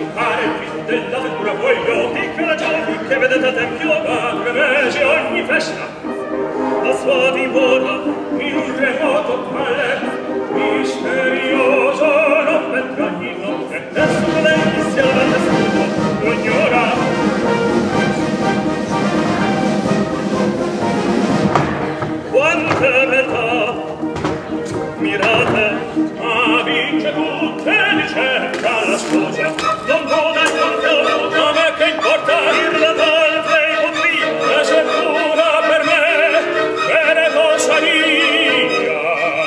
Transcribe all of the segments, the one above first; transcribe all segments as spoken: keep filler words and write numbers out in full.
fare il più dell'avventura voglio, che la giochi che vedete a tempio va, premesi ogni festa. La sua dimora in un remoto quale, misterioso non vedrà ogni notte, nessuno lei sia la nessuno, lo ignora. Quante beltà, mirate, ma vince tutte di cerca la sposa, non buona il contenuto, a me che importa ir la d'altre ipotria, e se pura per me, bene cosa mia.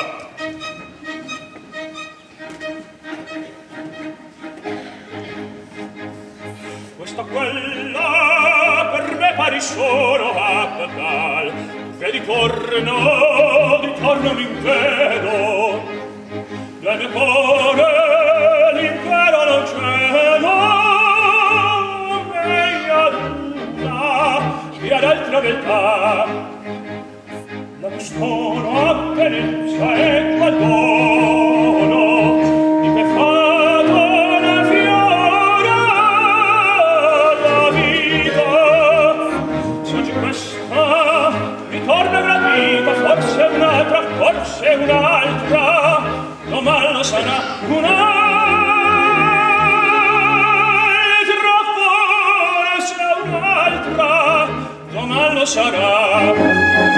Questa quella per me pari solo a Bagal, che di torno, di torno mi vedo, la mia cuore l'impero non c'è, non veia nulla, e ad altra beltà, la custoro a penenza e qual dono, di che fato ne fiora la vita, se oggi questa mi torna gradita, forse un'altra, forse un'altra, domani sarà un'altra, forse un'altra, domani sarà.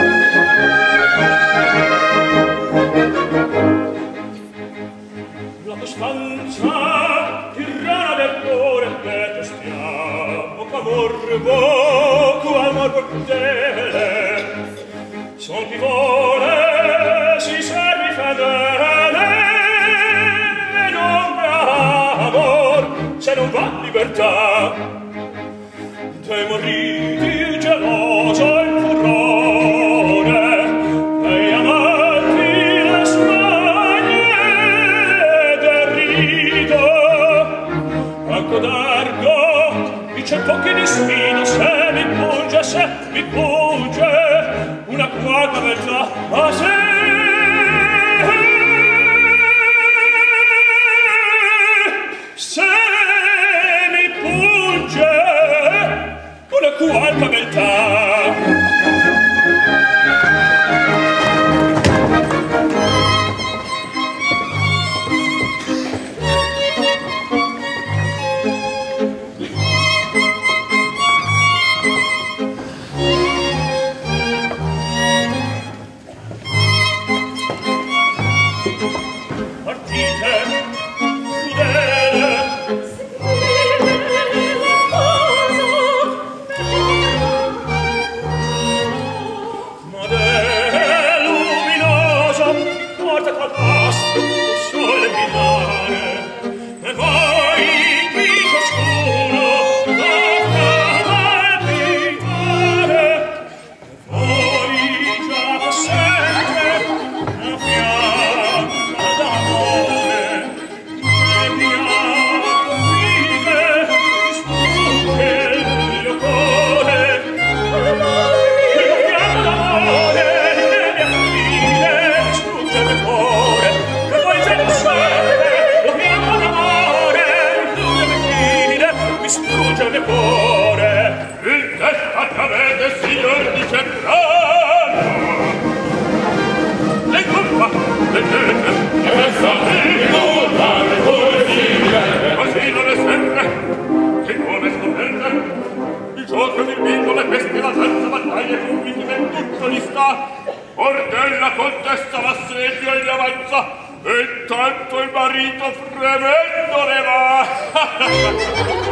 La costanza tirana del cuore detestiamo, ch'amor poco amor cordele, son chi vuole si servi fedele, e non va amor se non va libertà. Te morriti geloso il furore, e amanti le smagne del rito, anco d'argo mi c'è pochi di sfida, se mi punge, se mi punge una qualche beltà, ma se se mi punge una qualche beltà. Ordella contesta l'assedio e gli avanza, e tanto il marito fremendo ne va.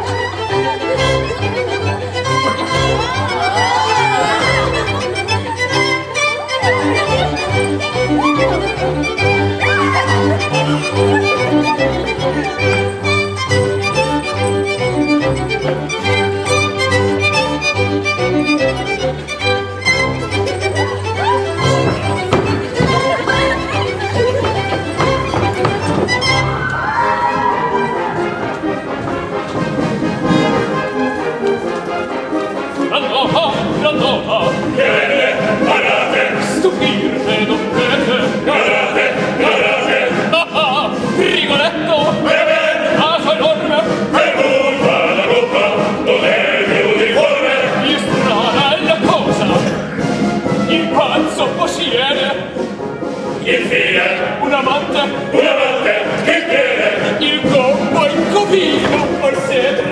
Rigoletto, naso enorme,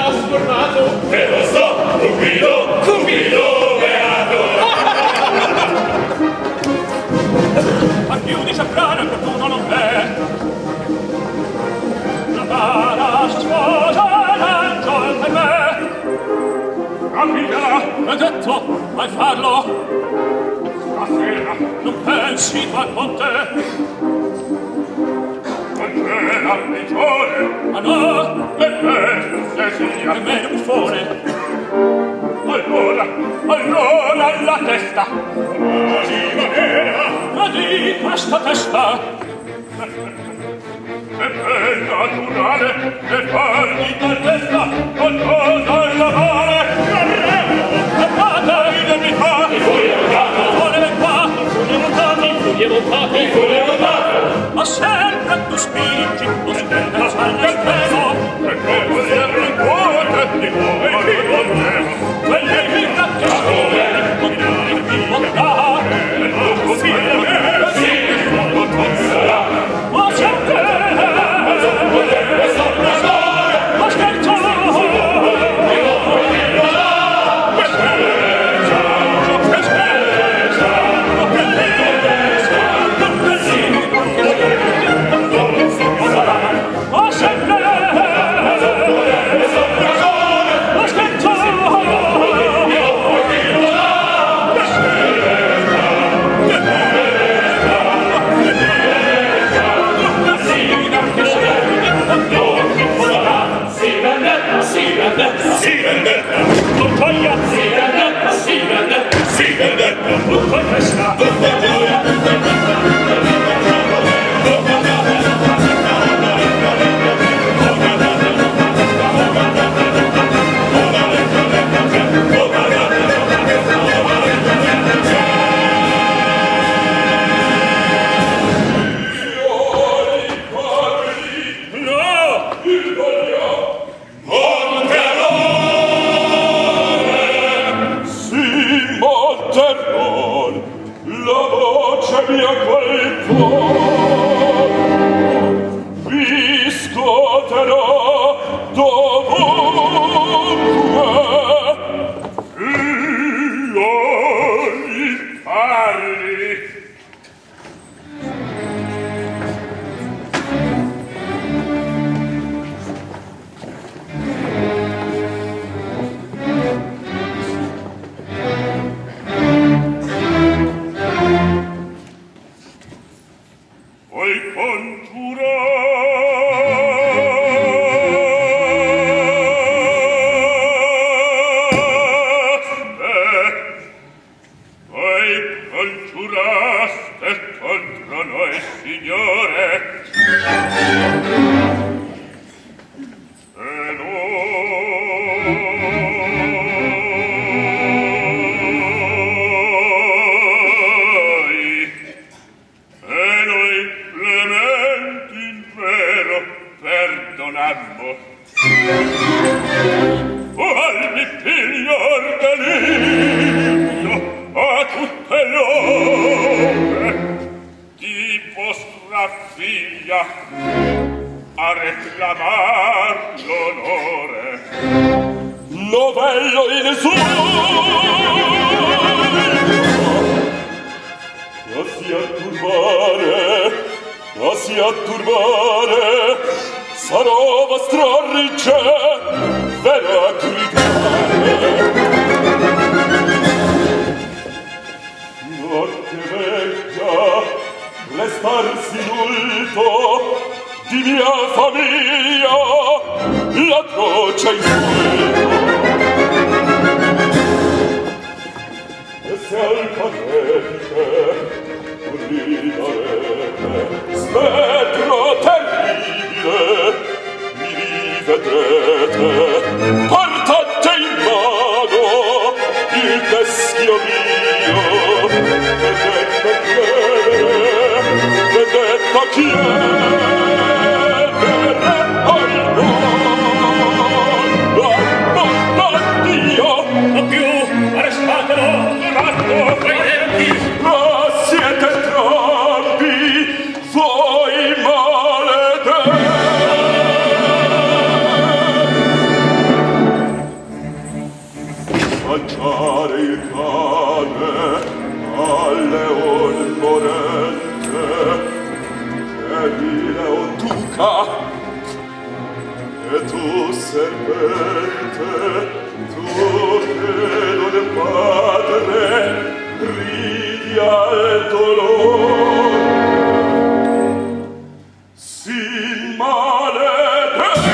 trasformato. Te lo so, Cupido, Cupido beato. Ma più di Safrana qualcuno non è. La cara sua sposa l'angelo per me. Capigliala, l'ho detto, vai farlo. Stasera non pensi tu al ponte. Non c'è la prigione. Ma no, e me, se sia e me un buffone. Allora, allora la testa. Ma di manera, ma di questa testa. È ben naturale e farmi tal testa qualcosa alla male. Guardate, ide mi fa. Mi fu evocato. Vuole qua. Mi fu evocato. Mi fu evocato. Mi fu evocato. Ma sempre tu spingi, tu spingi la spalla al pelo. Perché vogliamo in cuore di voi che vogliamo. Quelle che capiscono, non devi più montare. E non così è, sì che sono tozzerà. Ma sempre, e sono una storia, ma scherzo. Si vendetta, non toglia. Si vendetta, si vendetta, si vendetta, tutto in festa, tutto in gioia, tutto in fare il cane al leon morente che vile o duca e tu serpente tu che non è padre ridi al dolore si maledetto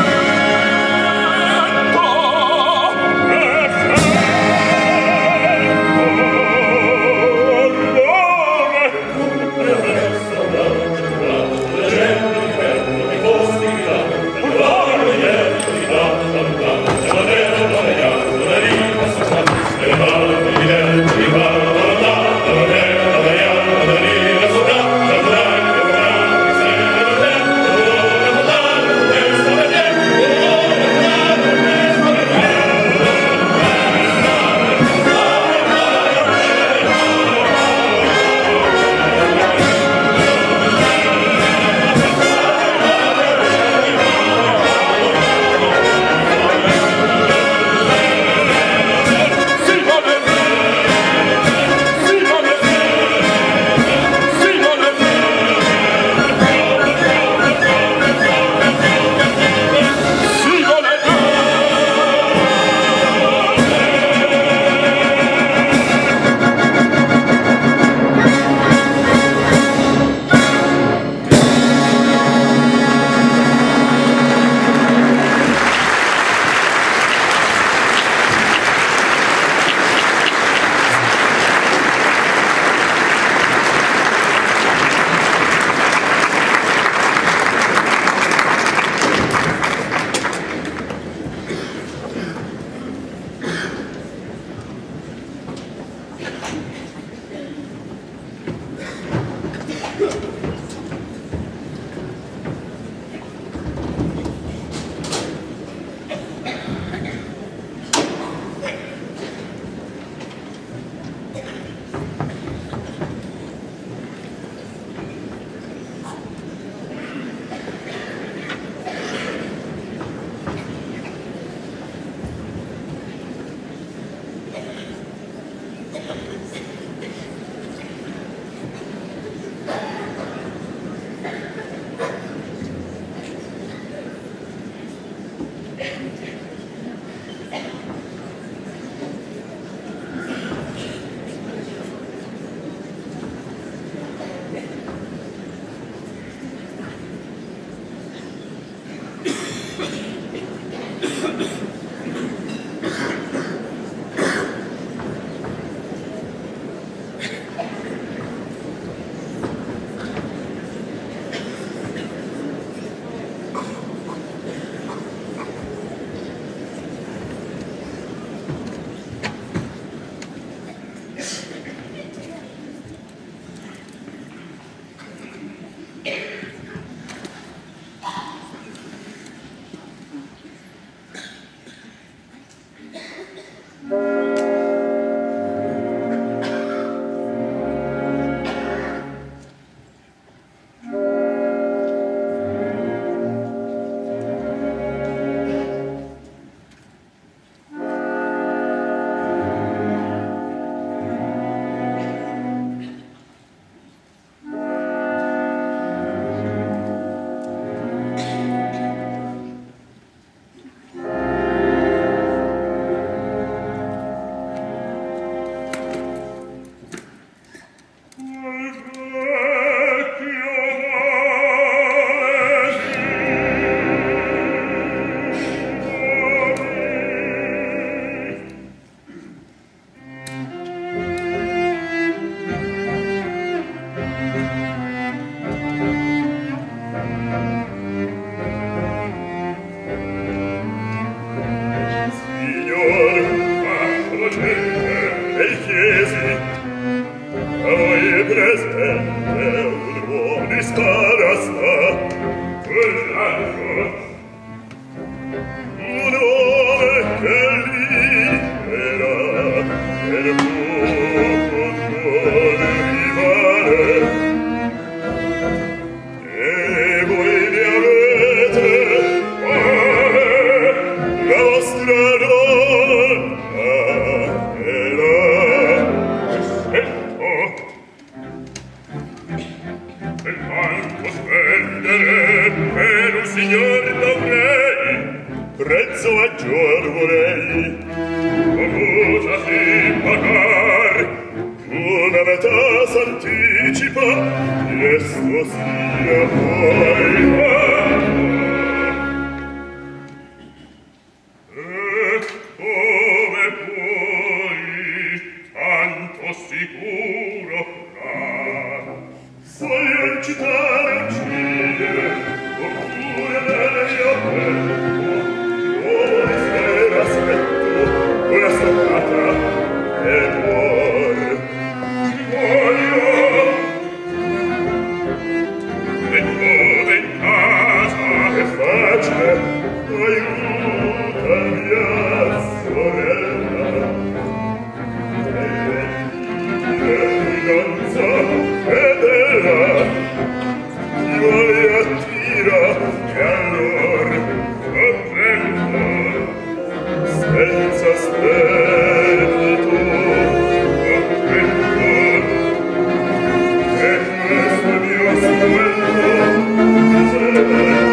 La vostra donna è la Esto sia poi e come puoi tanto sicuro ah, voglio incitare a uccidere oppure bene io aperto nuove sera aspetto una stoccata e muore voglio e dove in casa è facile aiuta mia sorella e fidanza ed ella io le attira e allora comprendo senza sperdito comprendo e questo mio sguello mi serve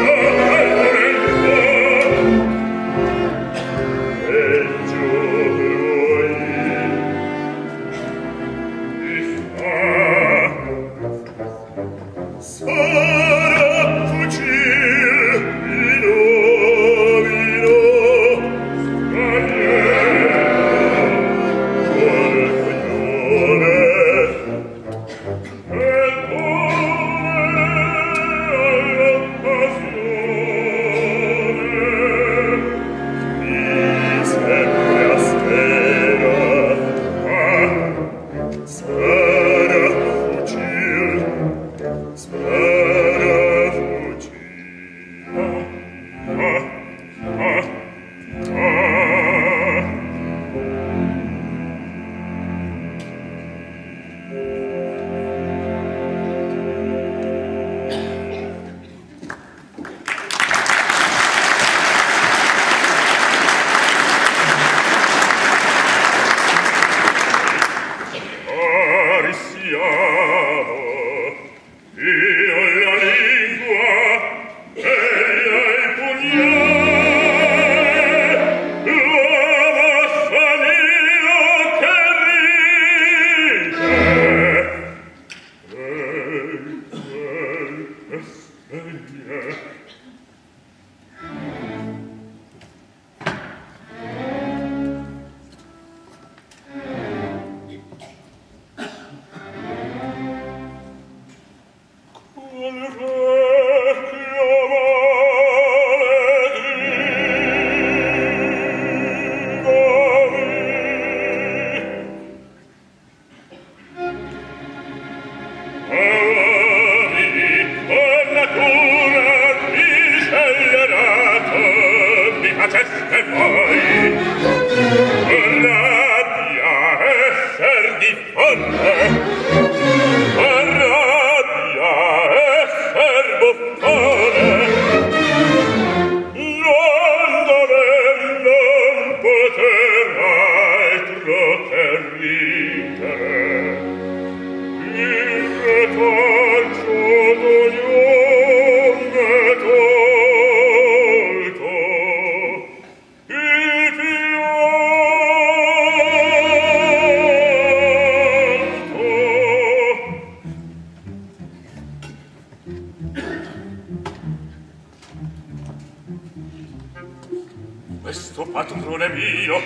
Questo padrone mio,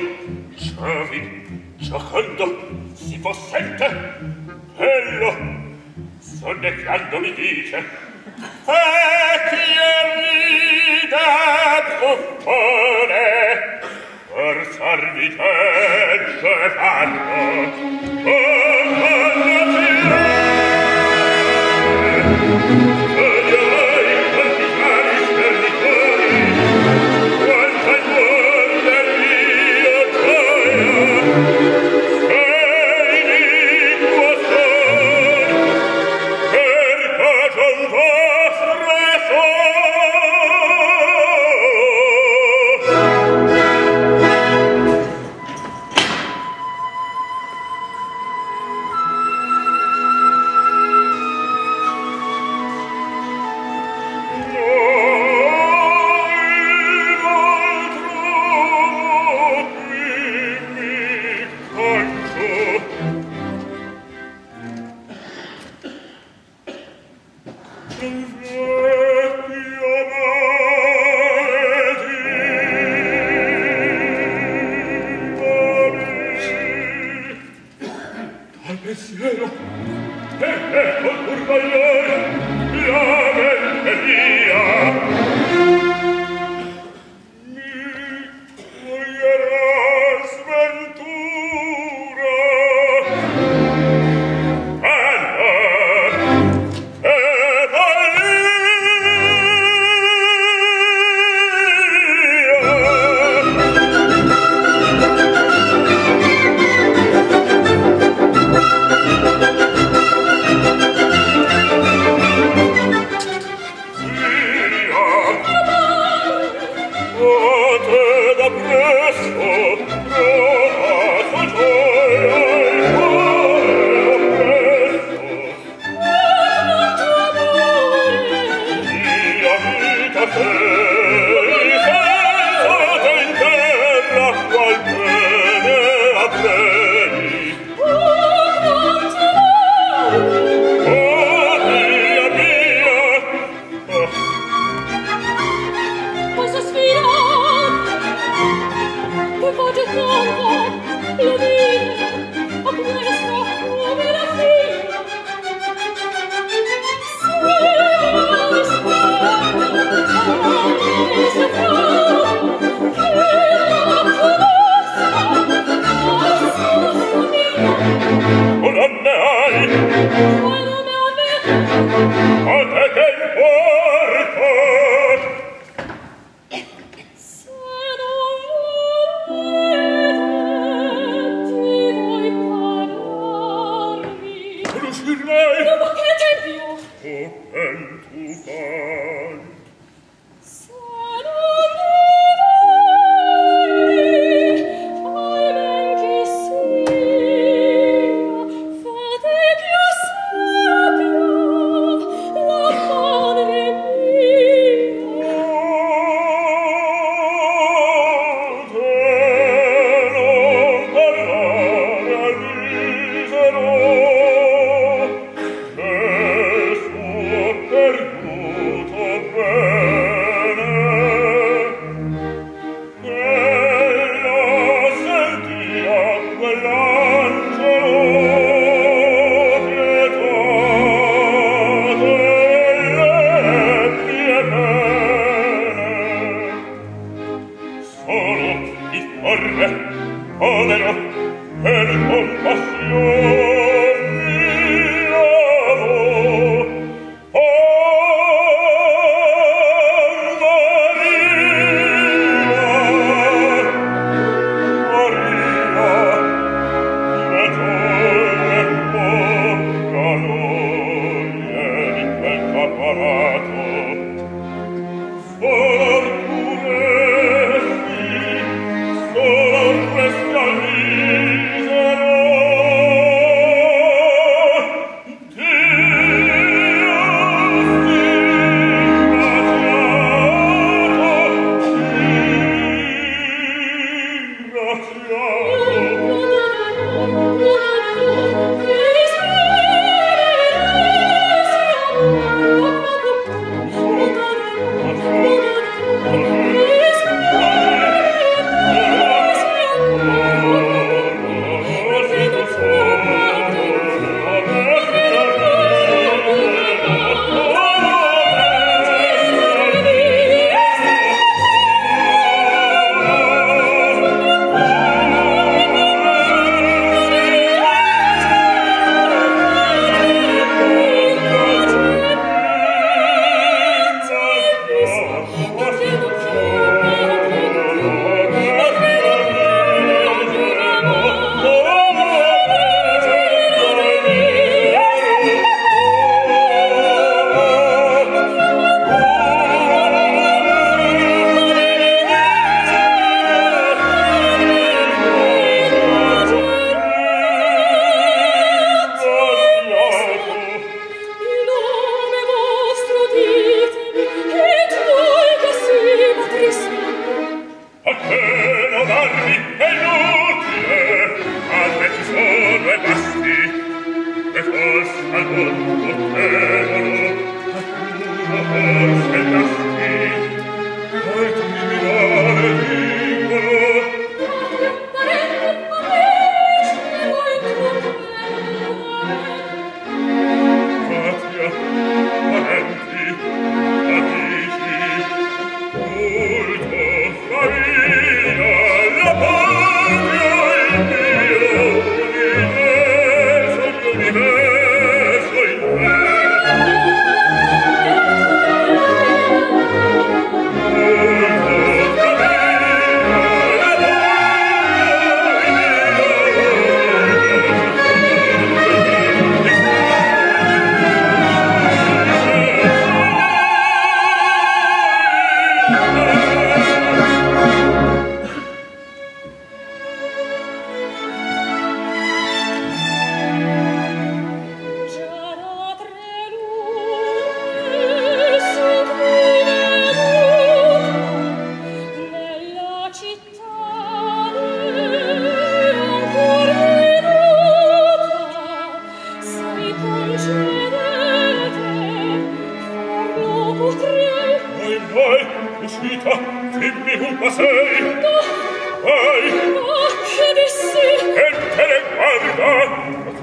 giovi, giocondo, si possente, bello, sonnecchiando mi dice, e chi ride buffone, forzarmi peggio e farlo, o quando ti più. E ecco il curvaglione, la venteria. Mi toglierà sventura. Anna, e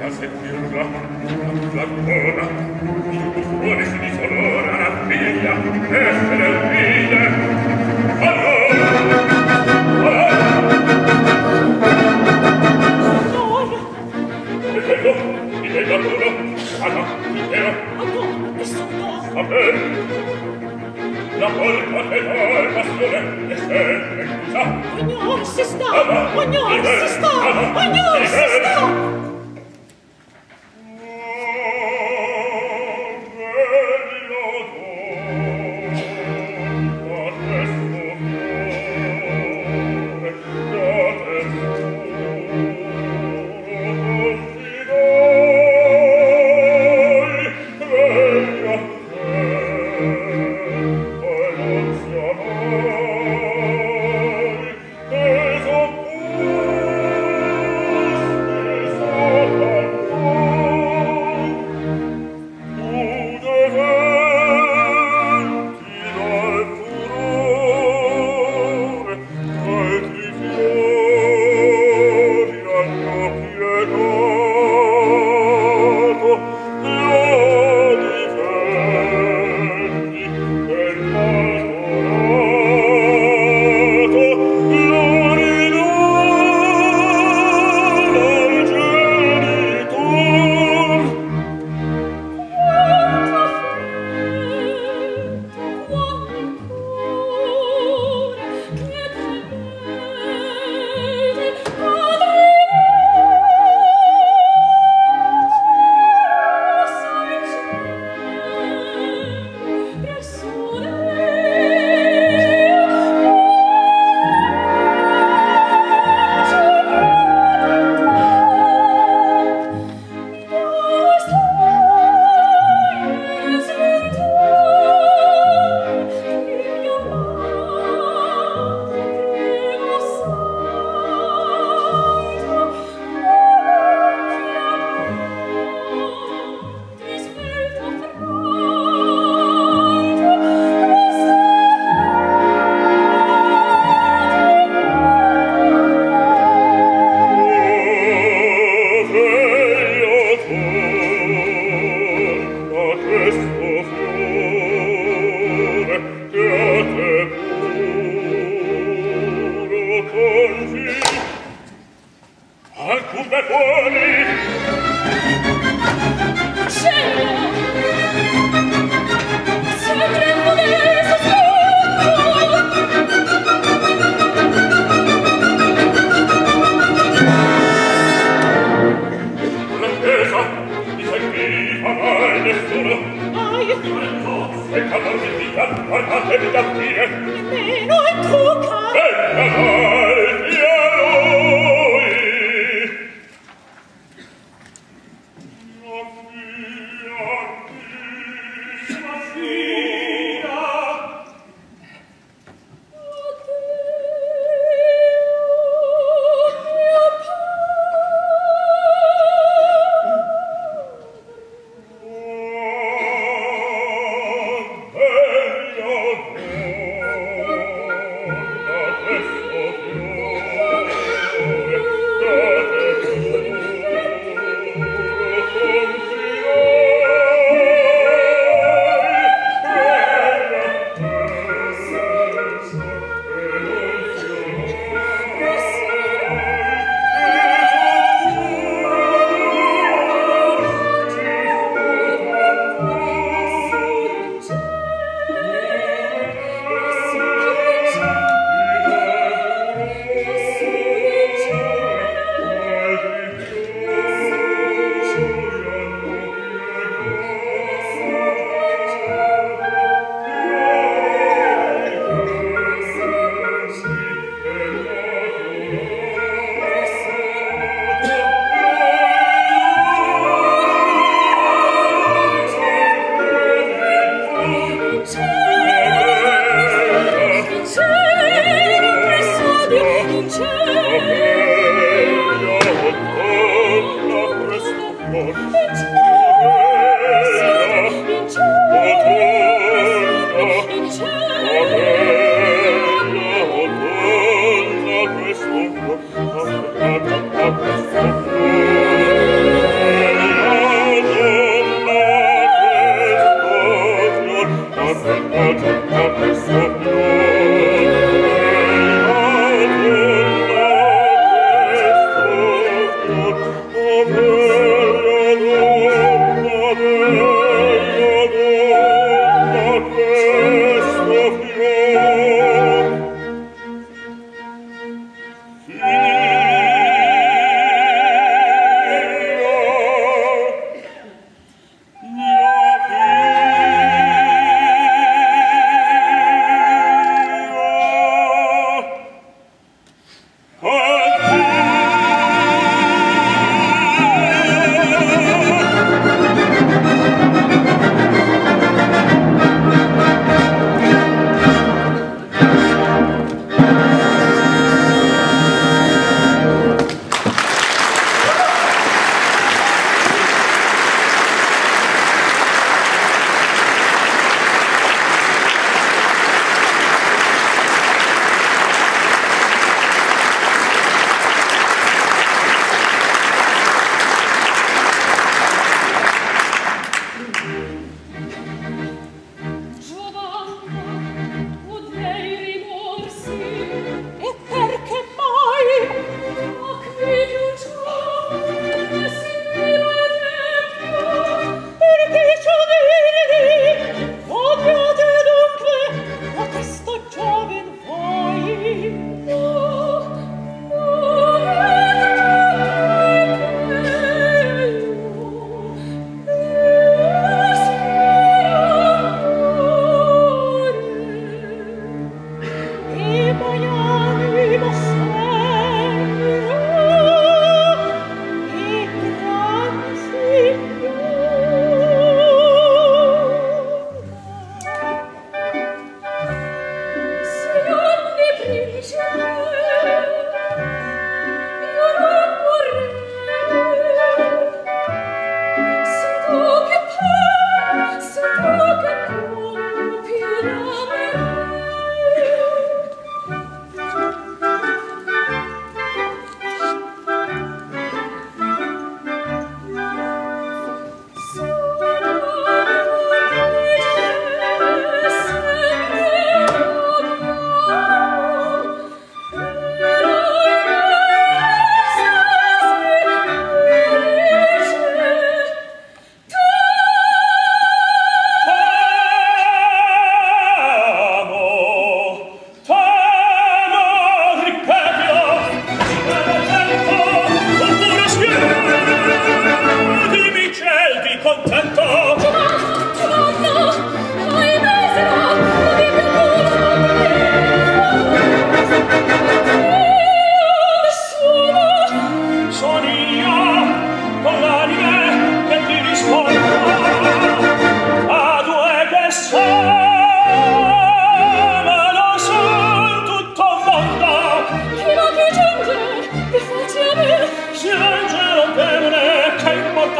a sentirla, la coda, il buffone si disolora la figlia, essere il figlia. Allora, allora! E quello, mi veda l'uno, ah no, intero. Ah no, nessuno. A me, la polpa che dà il bastone è sempre chiusa. Ognor si sta, ognor si sta, ognor si sta. Io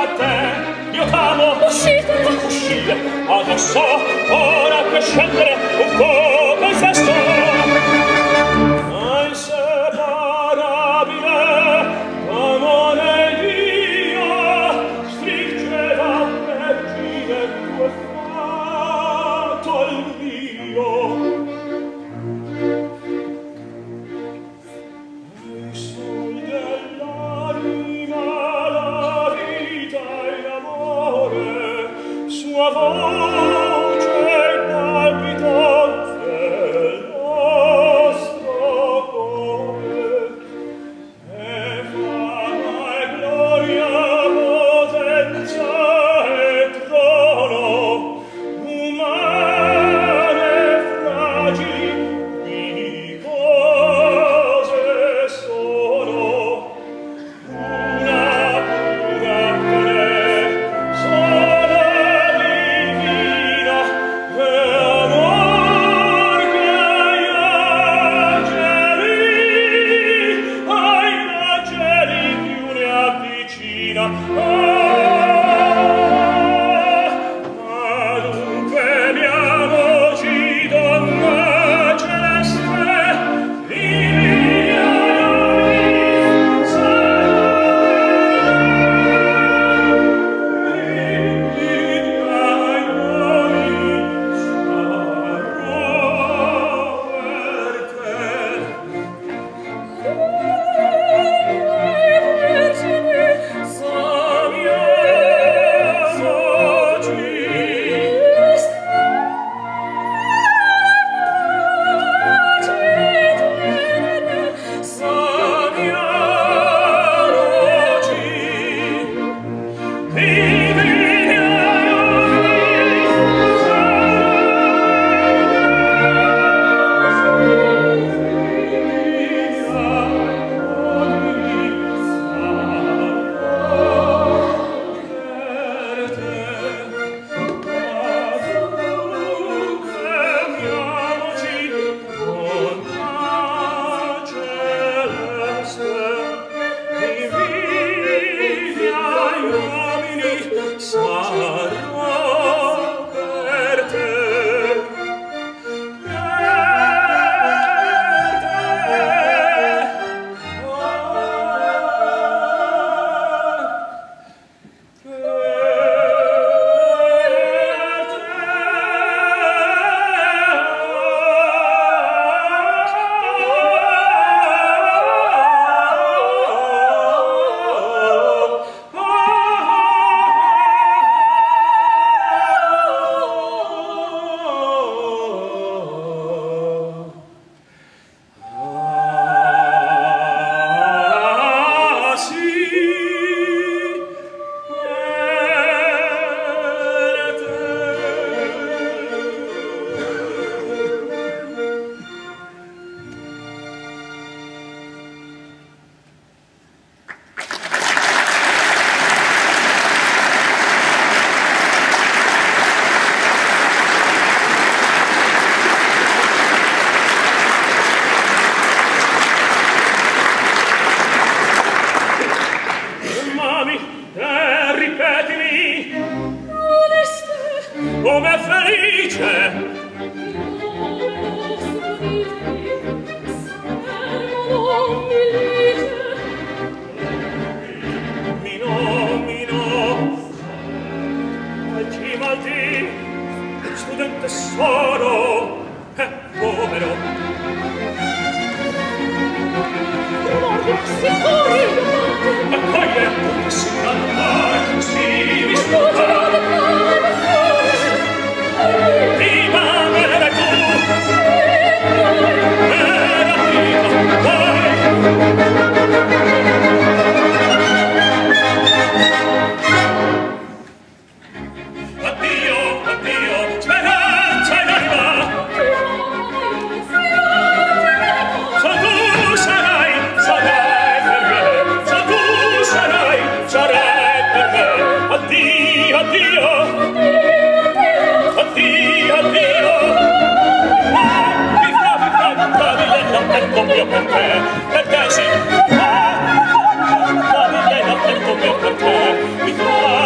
a te, io t'amo. Uscite! Uscite, adesso, ora che scendere un po' col sesto. Ma inseparabile, amore Dio, stringeva vergine tuo fatto il mio. Sua voce il palpito del nostro cuore, e fama e gloria, potenza e trono, umane e fragili, di cose sono. Una pura te, sola divina, e amor che ai angeli, ai angeli più ne avvicina. Ah, dunque amiamoci, donna celeste, divina come felice. Mino, Mino, oggi maldi, studente sono, e povero. Accoglie, si calma, si disputa. Viva era tu, era viva, vai. Addio, addio, speranza in anima. Solo tu sarai, sarai per me. Solo tu sarai, sarai per me. Addio, addio. Addio, addio. Ah, mi fa, mi fa, mi fa, mi lena, ecco mio per te. Per te sì. Ah, mi lena, ecco mio per te. Mi fa.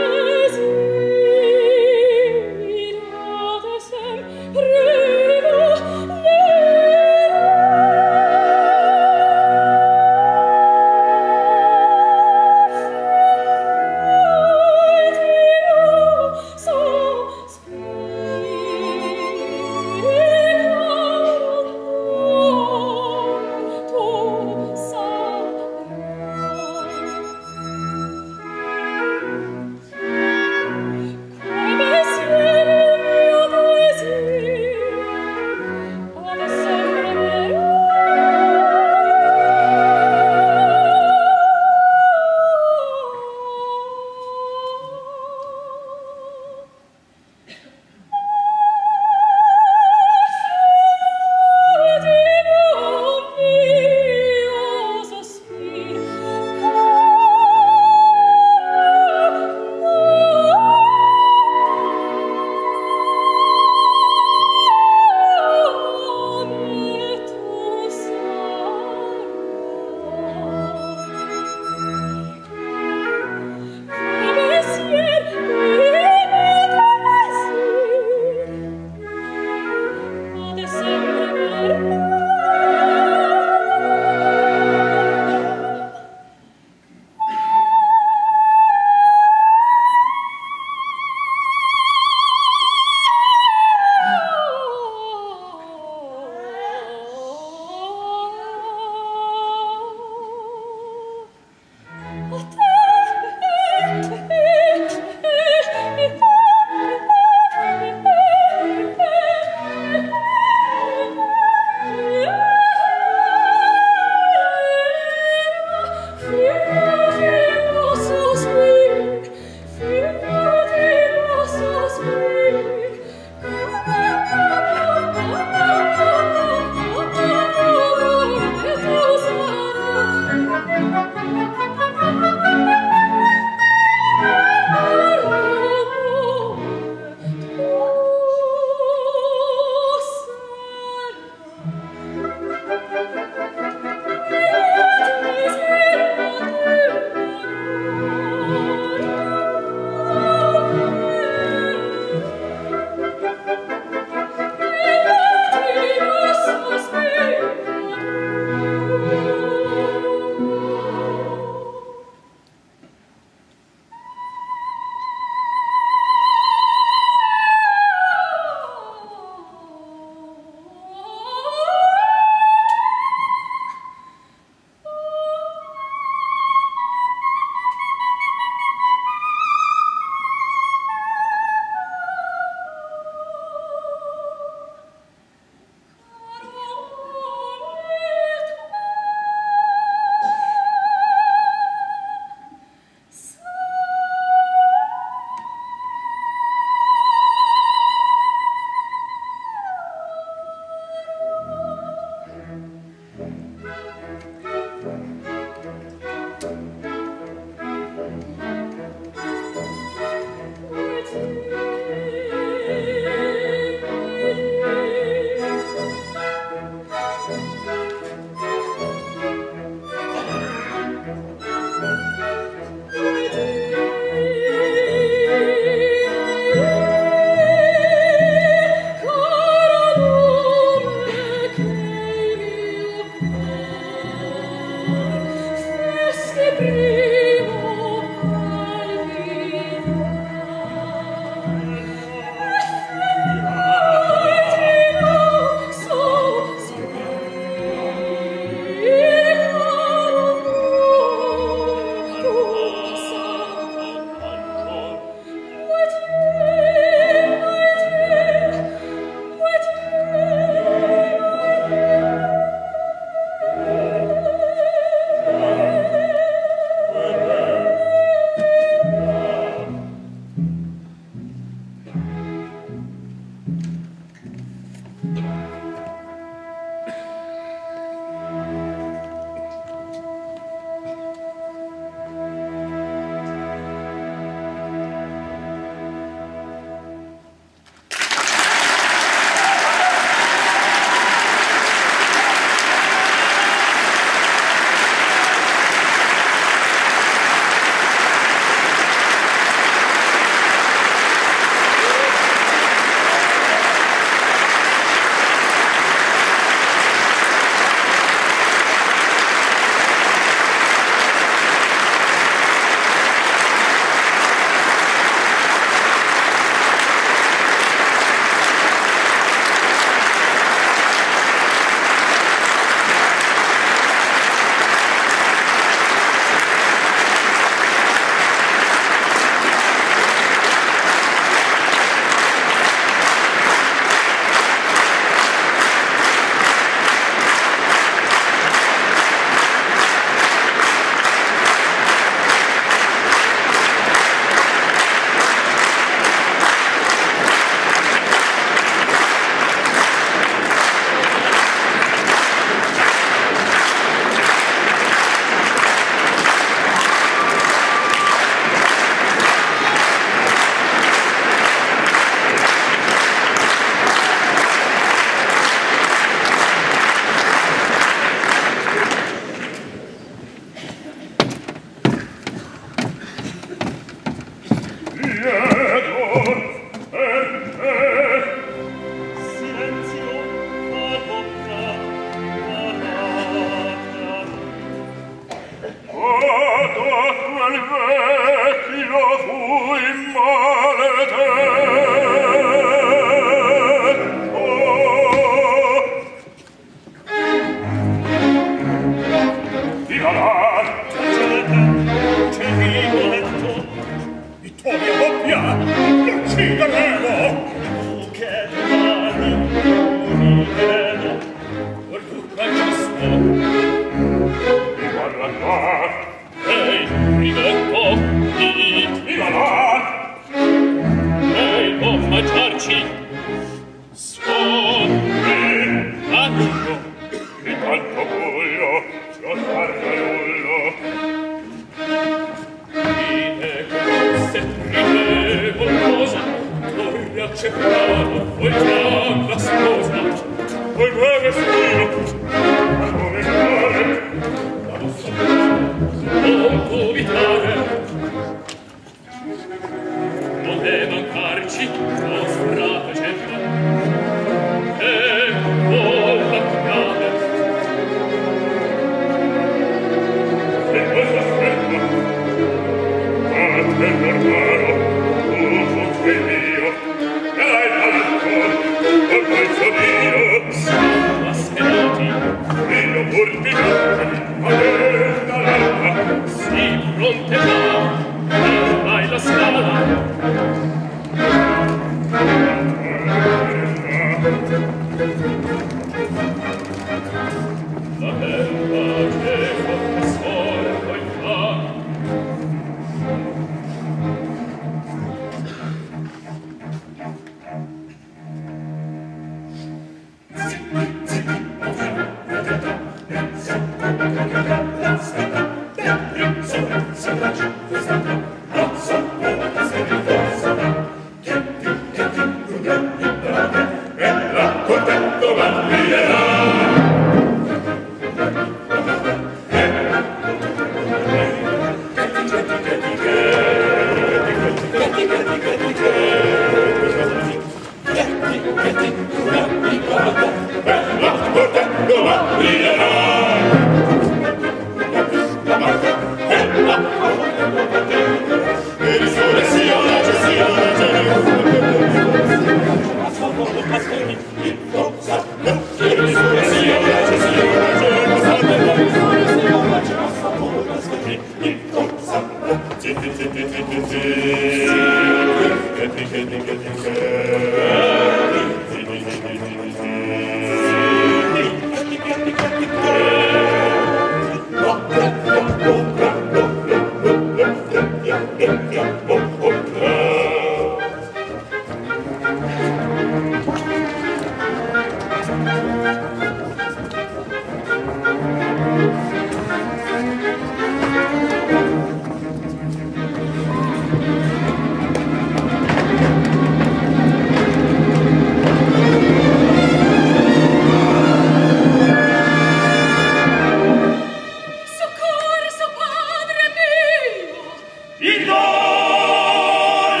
Idol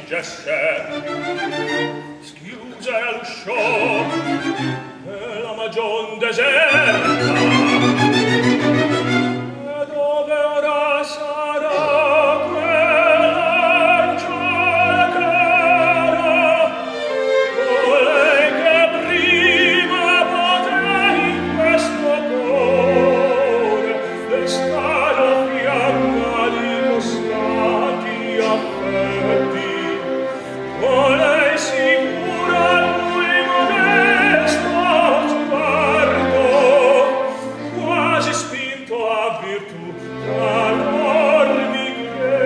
giungesse, schiuse l'uscio e la magion deserta. E dove ora sarà quell'angelo cara? Colei che prima poté in questo cuore destare a fianca di costati affetti. Colei sicura lui modesto sguardo, quasi spinto a virtù tra lor mi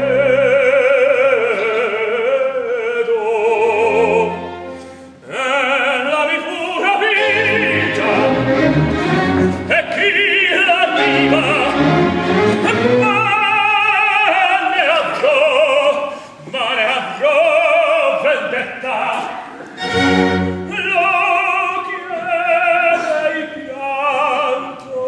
credo. Ella mi fu rapita e chi la viva ma ne avrò, ma ne avrò vendetta. Lo chiede il pianto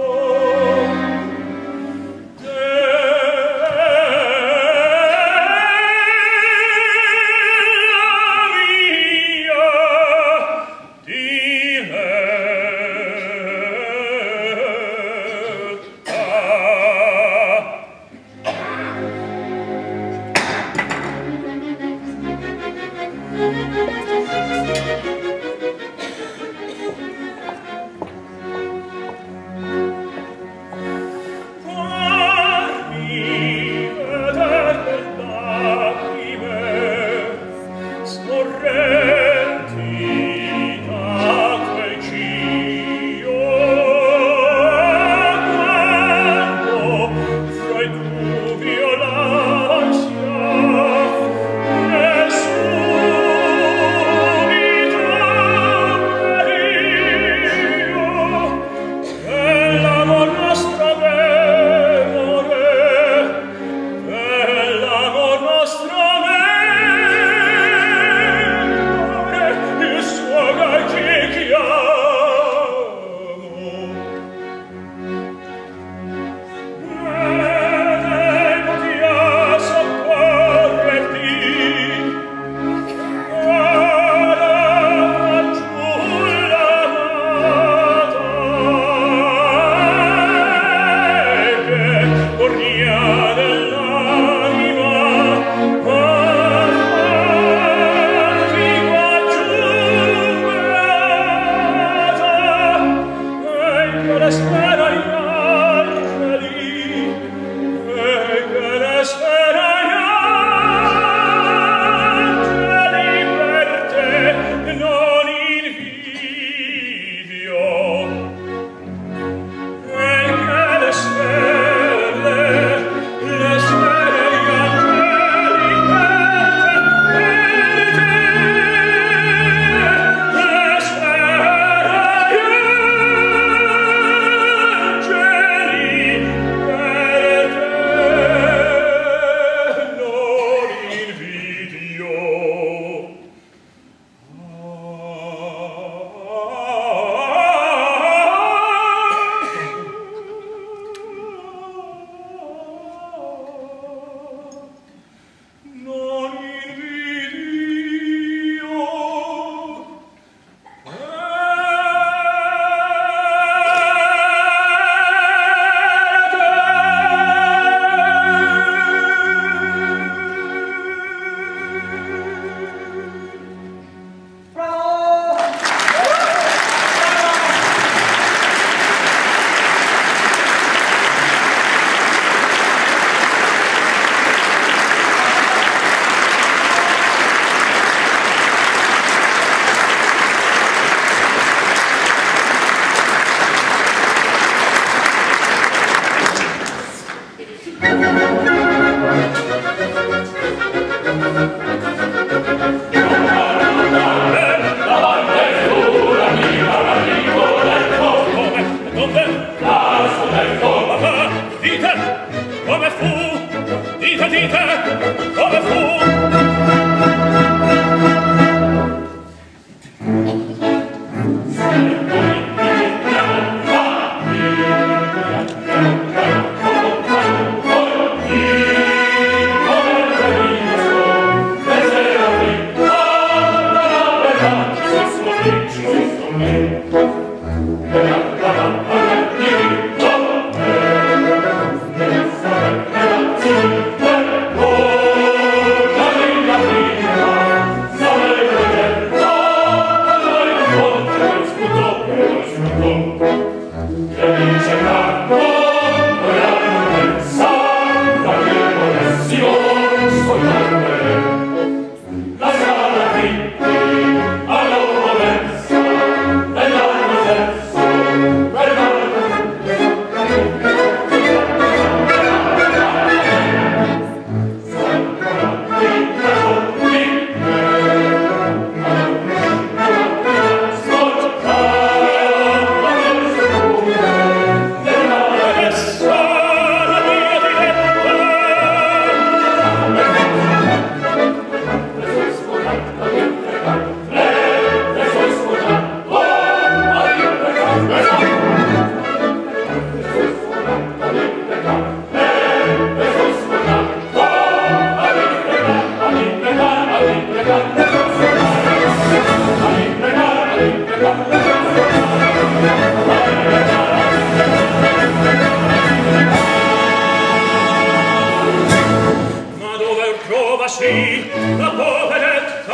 giovasi la poveretta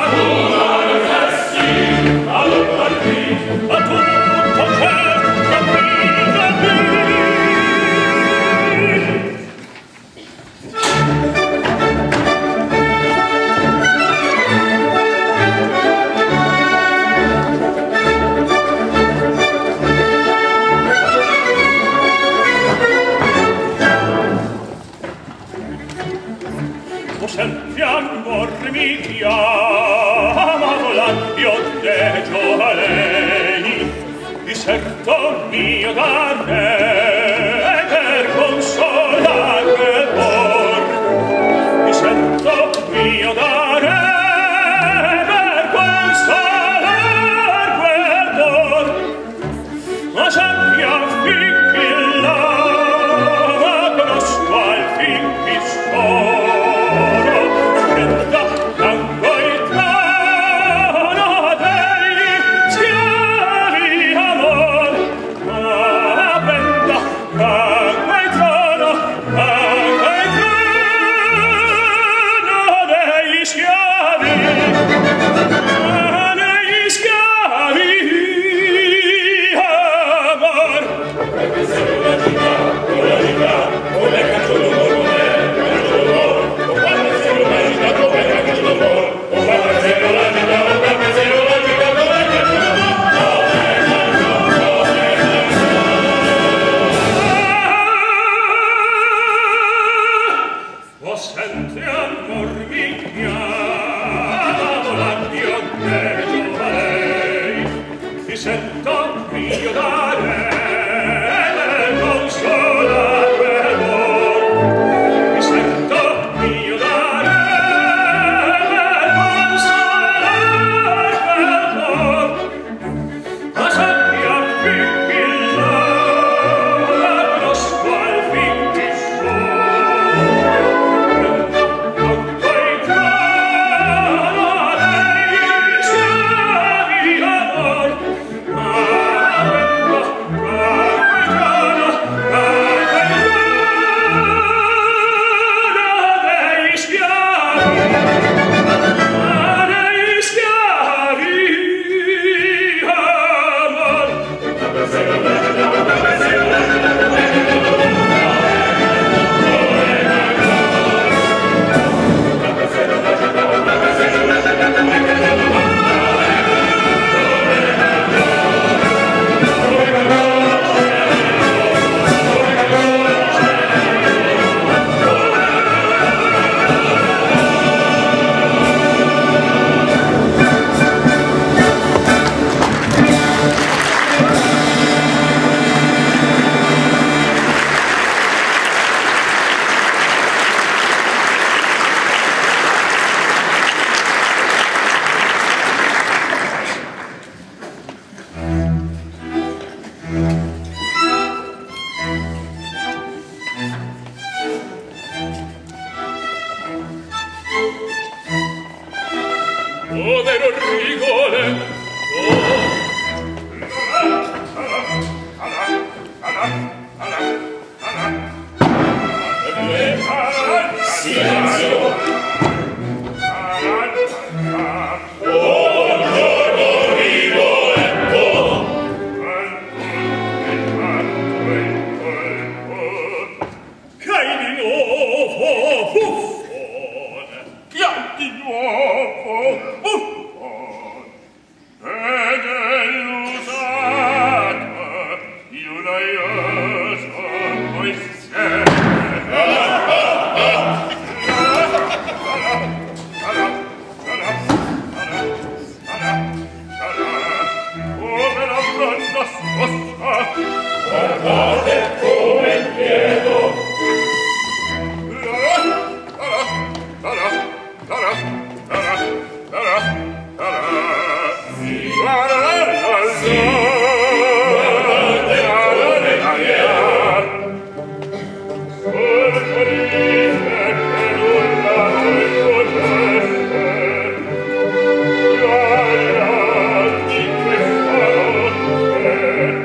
sì, allora qui a tutto certo vita sentiamo mi chiama l'addio deggio a lei di certo mio da me per consolar quel cor di certo mio da me per consolar quel cor ma sappia finché la conosco al fin che sto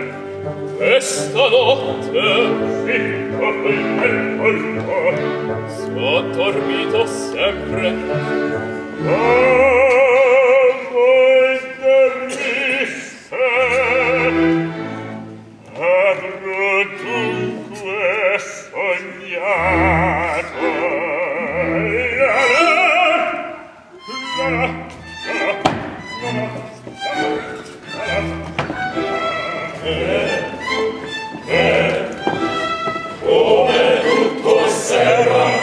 Questa notte, sì, dopo il bel colpo, Ho dormito sempre. Oh, voi dormisse, avrò dunque sognato. La la, la la, la la, la la, eh, eh, come tutto osserva.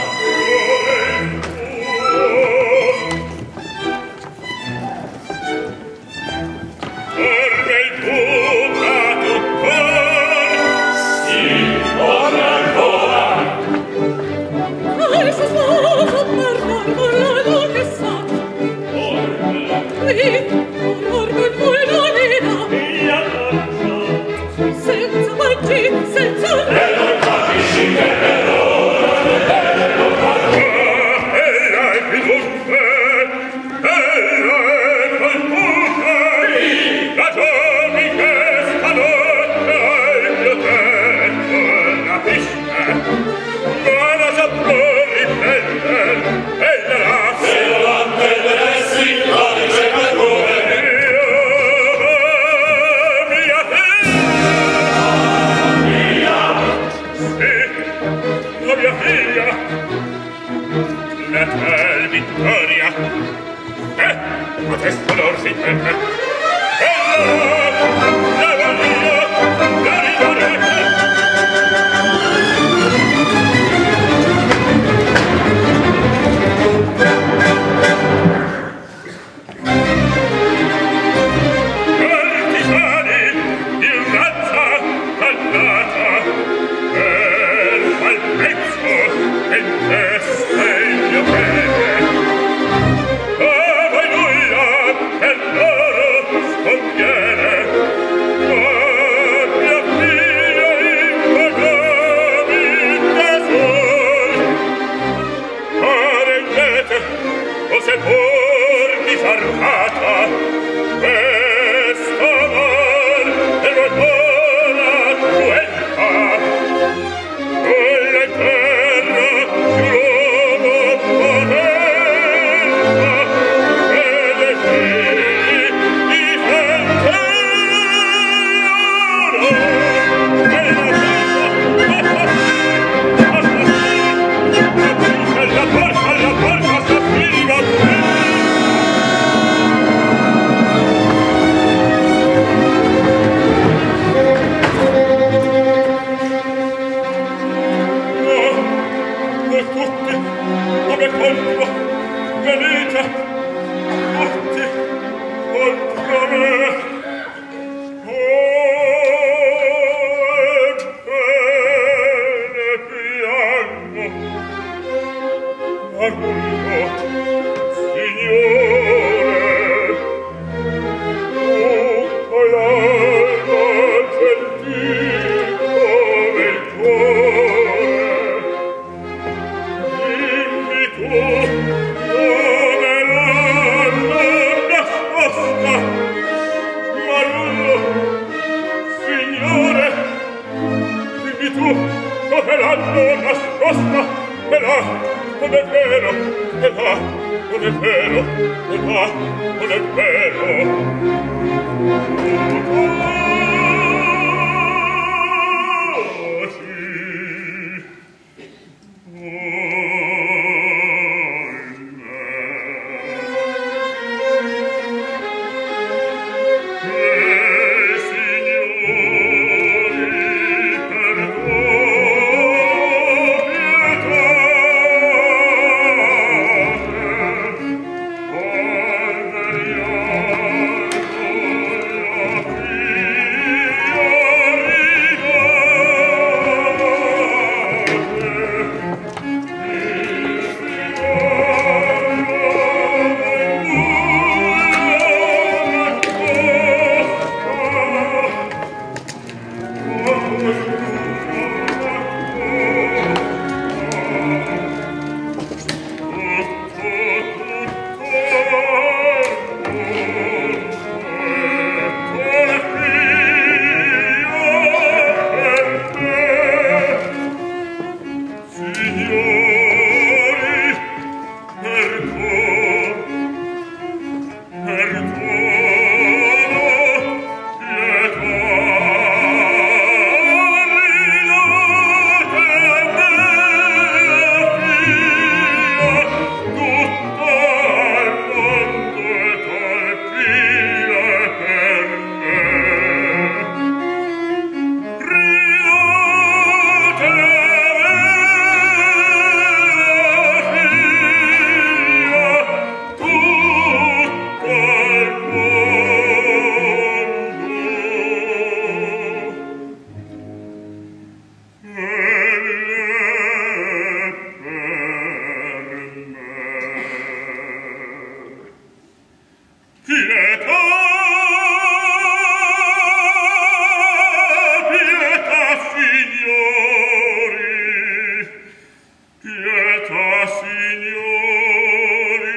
Pietà, signori,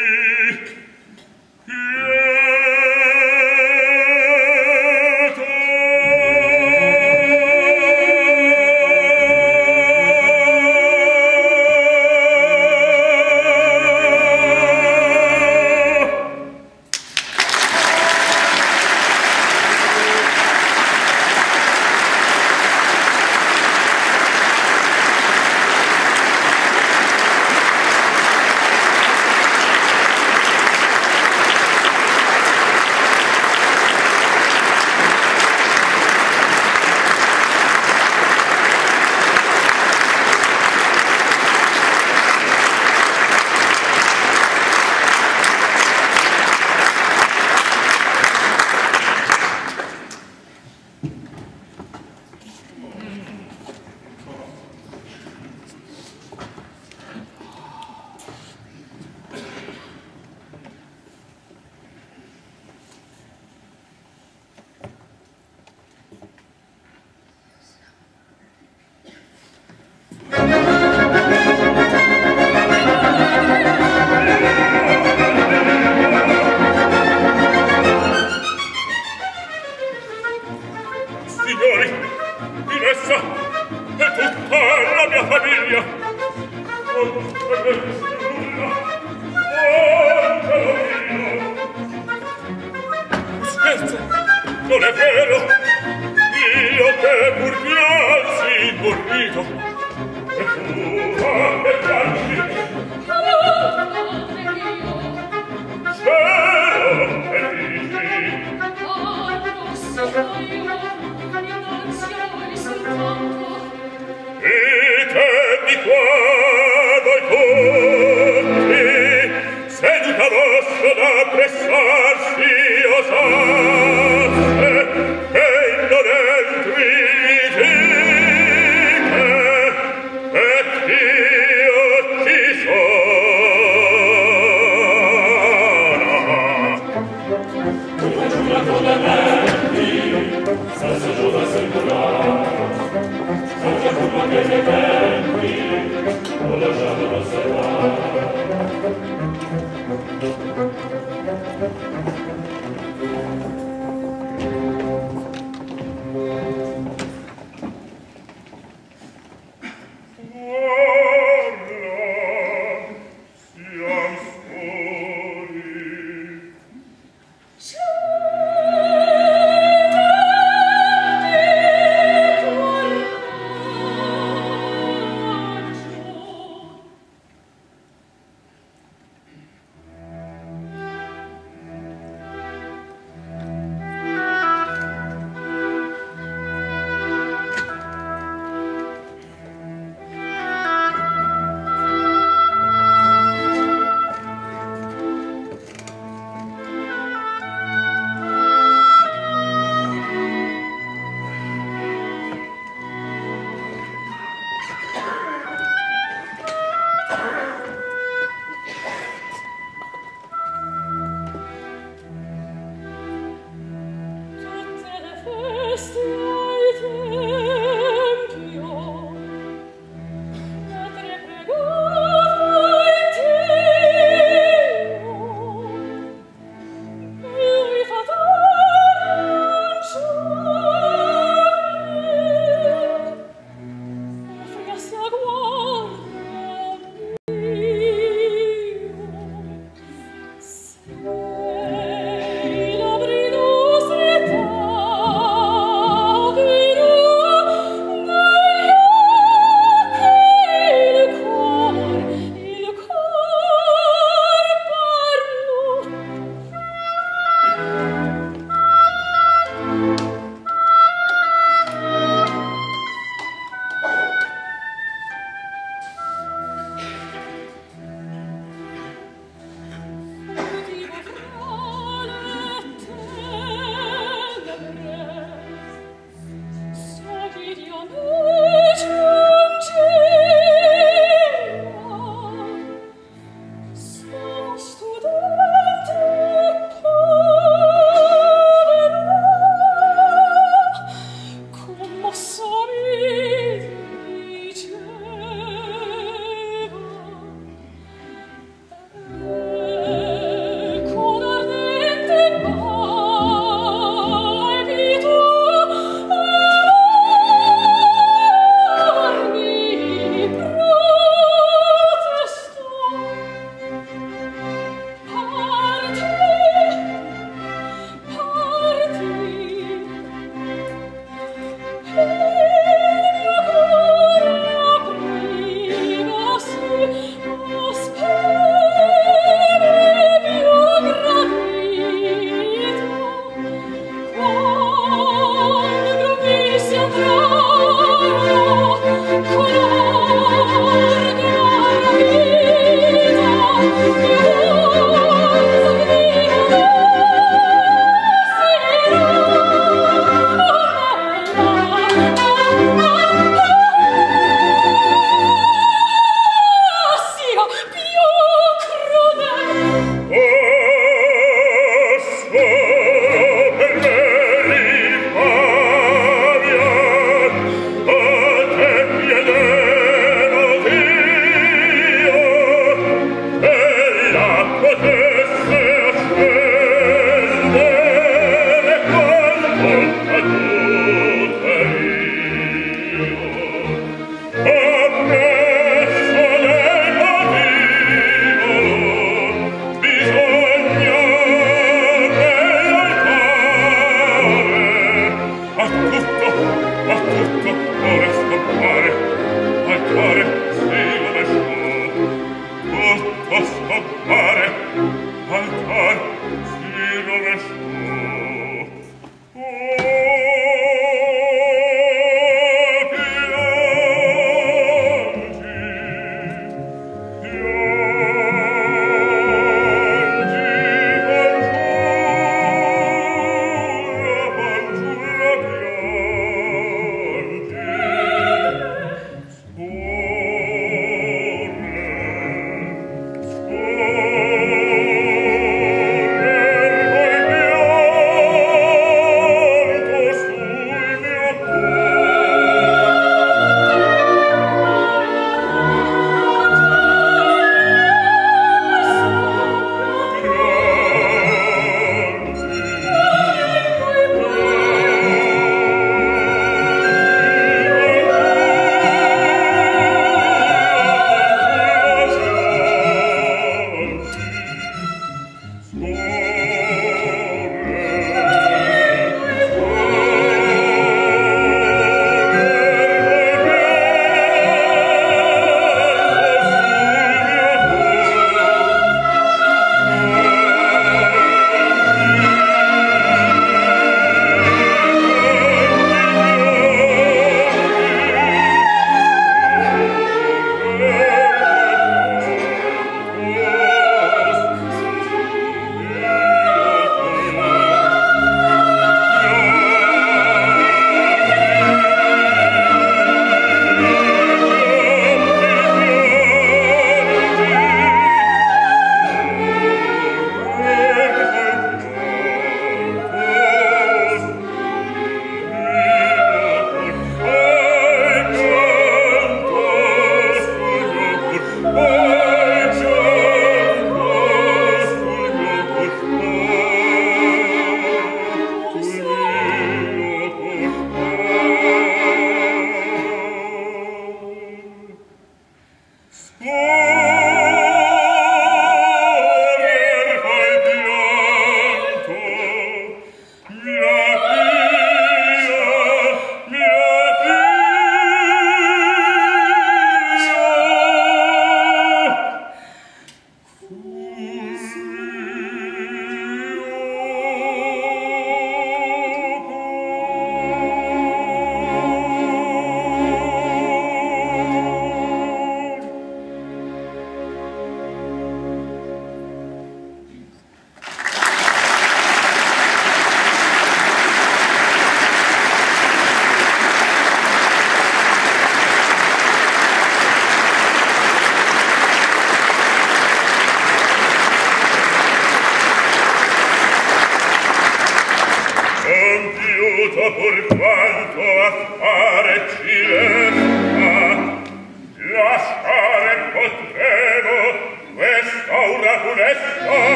non è vero, io che pur piansi inorrito, e tu anche piangi. Cielo, e dici? Ah, rosso io, innanzi a voi soltanto. E te di qua voi tutti, seduta vostra da pressarsi osasse,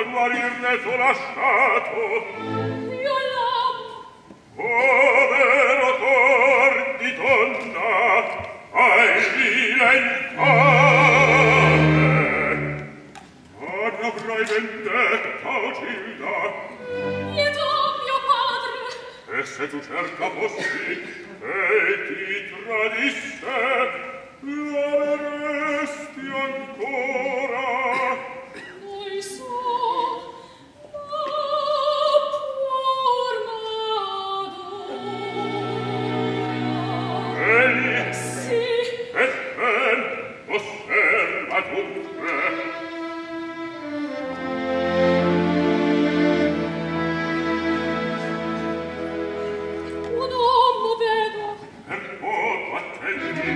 morirne t'ho lasciato. Io l'amo. Povero cor di donna, hai vile infame. Non avrai vendetta, o Gilda? Lieto, mio padre. E se tu cerca fossi e ti tradisse, l'ameresti ancora. Noi so, ma por Madonna. Egli? Sì. E ben, osserva dunque. Un uomo vedo. Per poco attendi.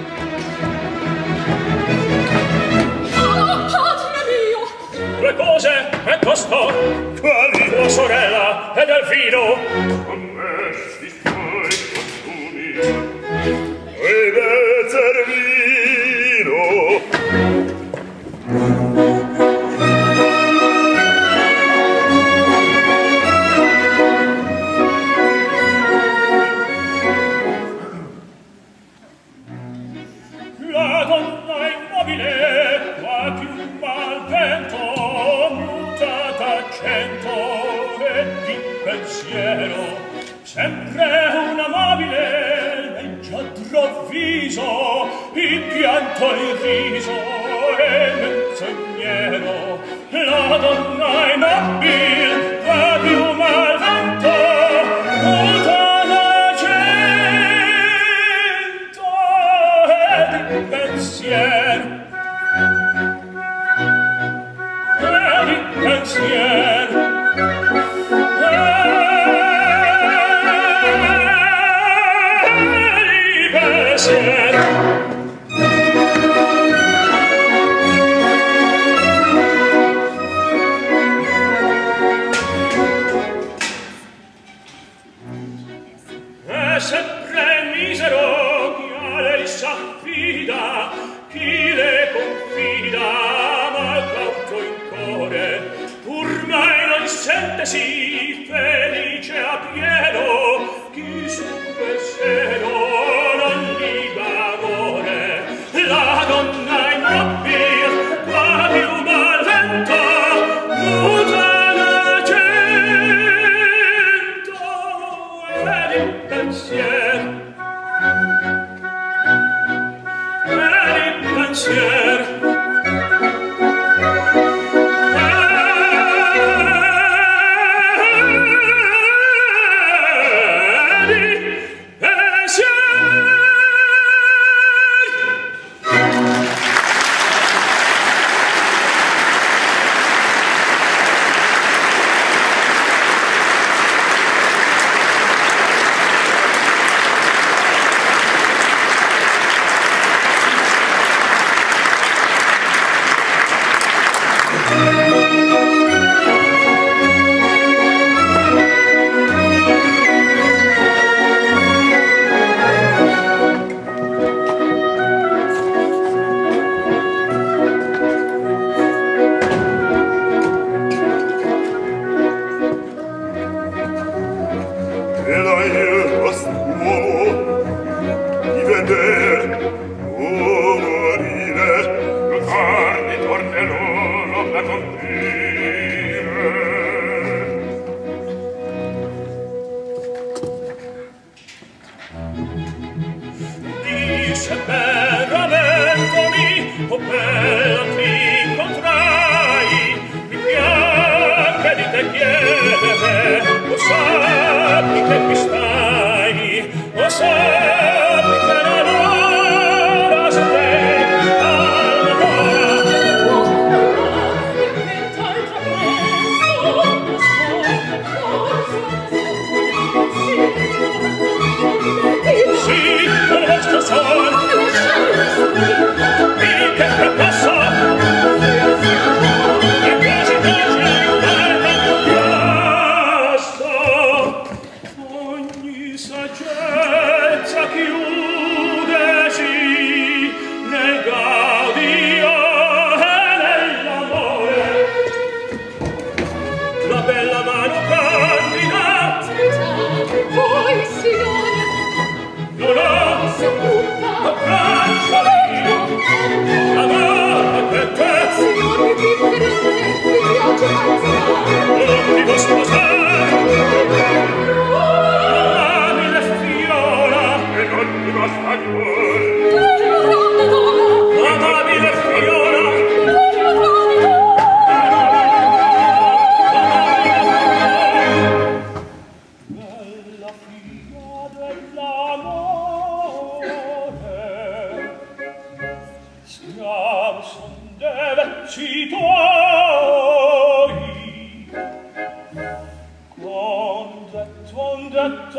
Oh, padre mio! Due cose e costò. Quali? Tua sorella ed il vino. Commessi suoi costumi. E bezer vino. La donna immobile va più mal vento, muta d'accento e di pensiero, sempre una mobile leggiadro viso, il pianto il riso e menzognero. La donna immobile va più mal vento, muta d'accento e di pensiero. E di pensiero. E di pensiero. È sempre misero chi a lei s'affida, chi le confida, ma cauto in core, pur mai non sentesi felice a pieno, chi su quel seno non liga amore. La donna immobile qua più mal vento, muta l'accento ed il pensiero. Ed il pensiero. Ed il pensiero. E la io st'uomo di veder o morire, più tardi tornerò a condire. Disse veramente mi, oh bella ti incontrai, mi piace di te chiedere, lo sappi che mi stai, lo sappi che non ora sei sì, un vostro sol, mi che fracasso, e quasi dolce guarda piasso, ogni saggezza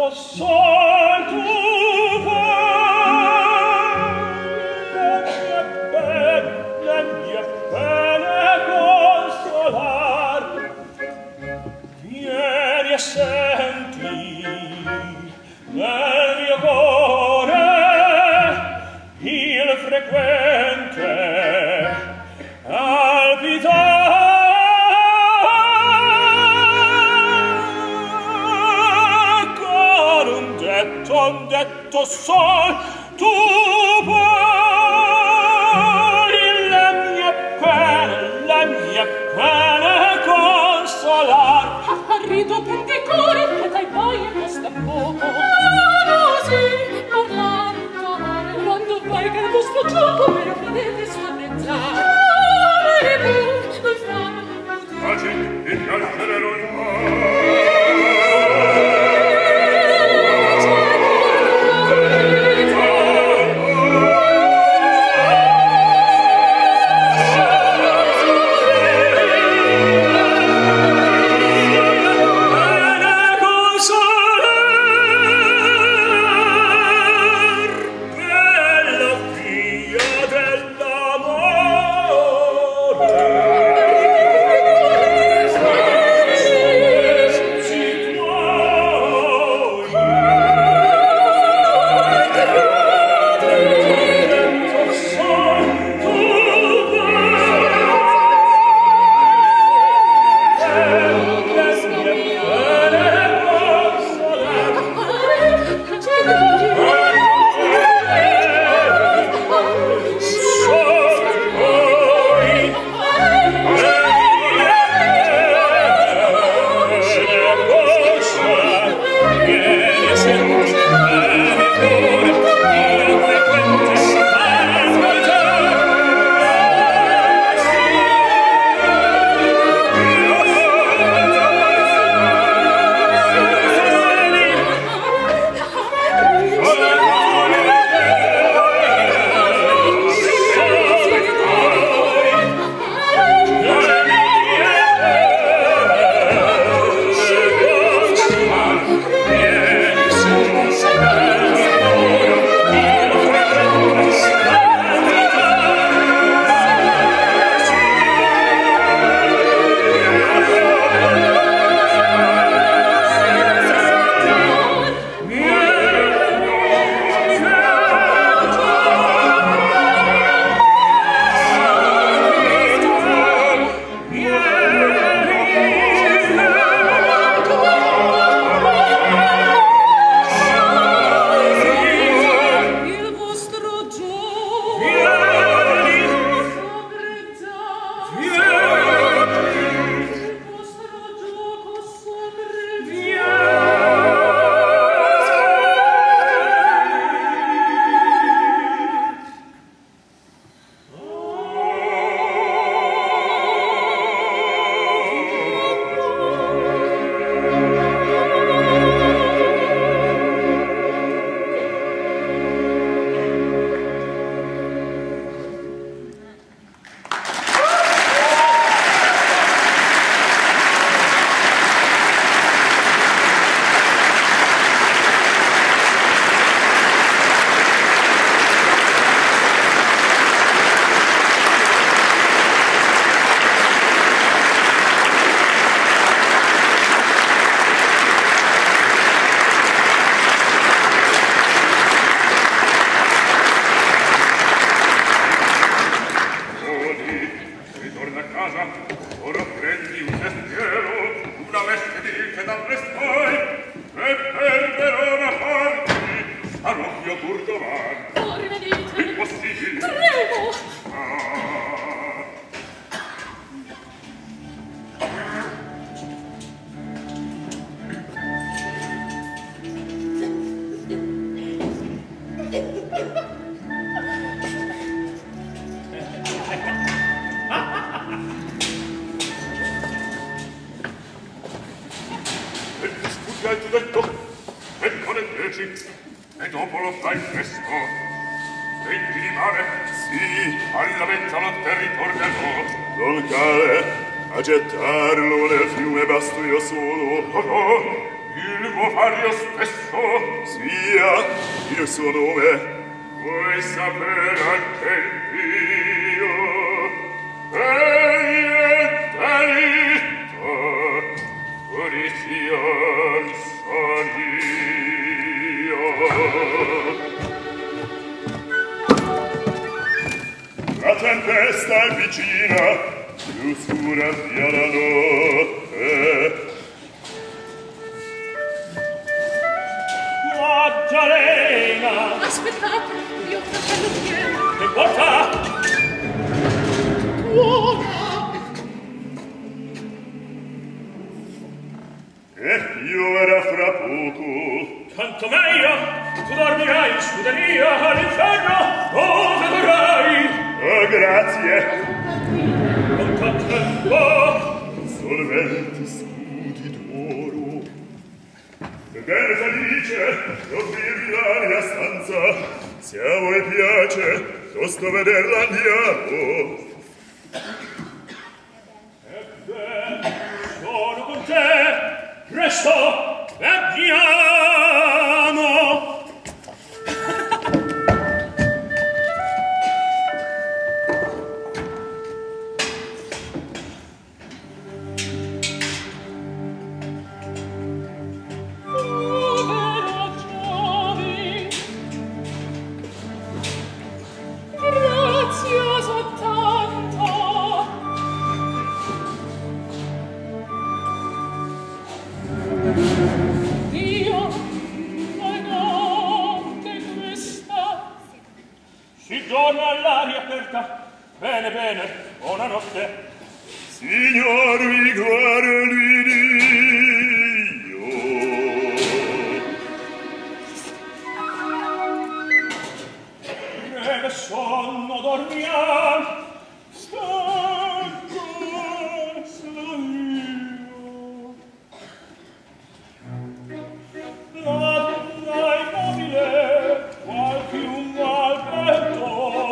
Gettarlo nel fiume basto io solo, oh, oh, Il vuol far io stesso? Sia il suo nome. Vuoi sapere anche il mio? Egli è delitto, punizion son io. La tempesta è vicina, più scura sia la notte. Magdalena! Aspettate, io fratello Piero. Che porta? Buona! E io era fra poco. Tanto meglio! Tu dormirai in scuderia all'inferno, dove vorrai! Oh, grazie! Non t'ha tempo! Solventi scudi d'oro. Ebbene, Felice, offrirvi la mia stanza. Se a voi piace, tosto vederla andiamo. Ebbene, sono con te! Presto! Andiamo! Bene, bene, buonanotte. Signor, vi guardi Dio. Breve sonno dormiam, stanco sono io. La donna immobile, qualchiun alberto,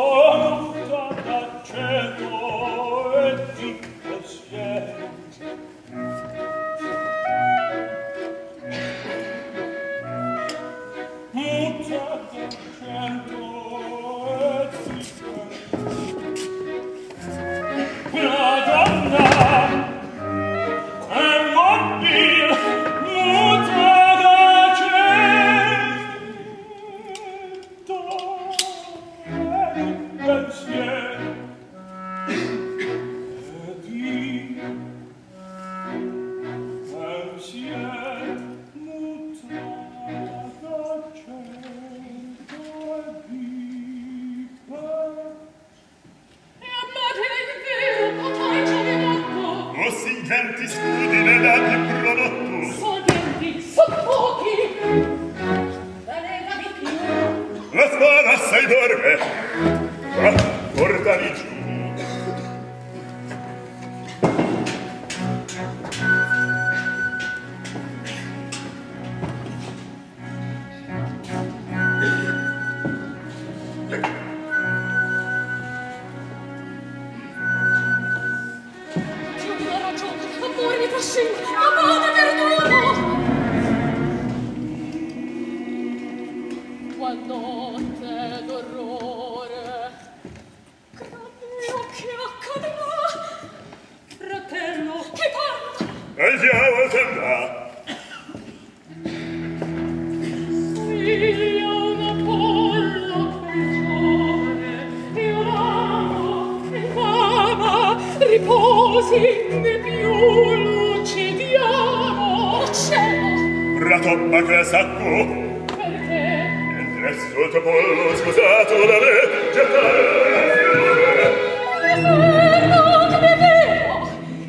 cielo e di pensiero. Muta d'argento e di pensiero. La donna è mobile, muta d'argento e di pensiero. Singenti scudi nell'anni prodotto. Solventi, son pochi. La lega di più. La spada assai dorme. Va, portali giù. Notte d'orrore, Dio, che accadrà? Fratello, che parla? Andiamo, sembra. Figlia un Apollo che giove, io l'amo, e mamma, riposi, ne più lucidiamo. Cielo! Ratoppa che sacco. Sotto pollo scusato da me, gettare è vero, che è vero.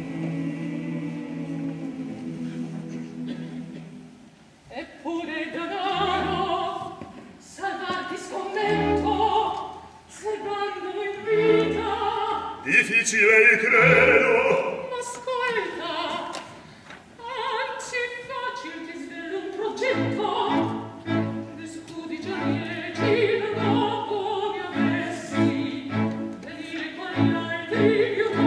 Eppure il denaro, salvarti scommento, serbando in vita. Difficile credo. Ma ascolta, anzi facile ti svelo un progetto. Io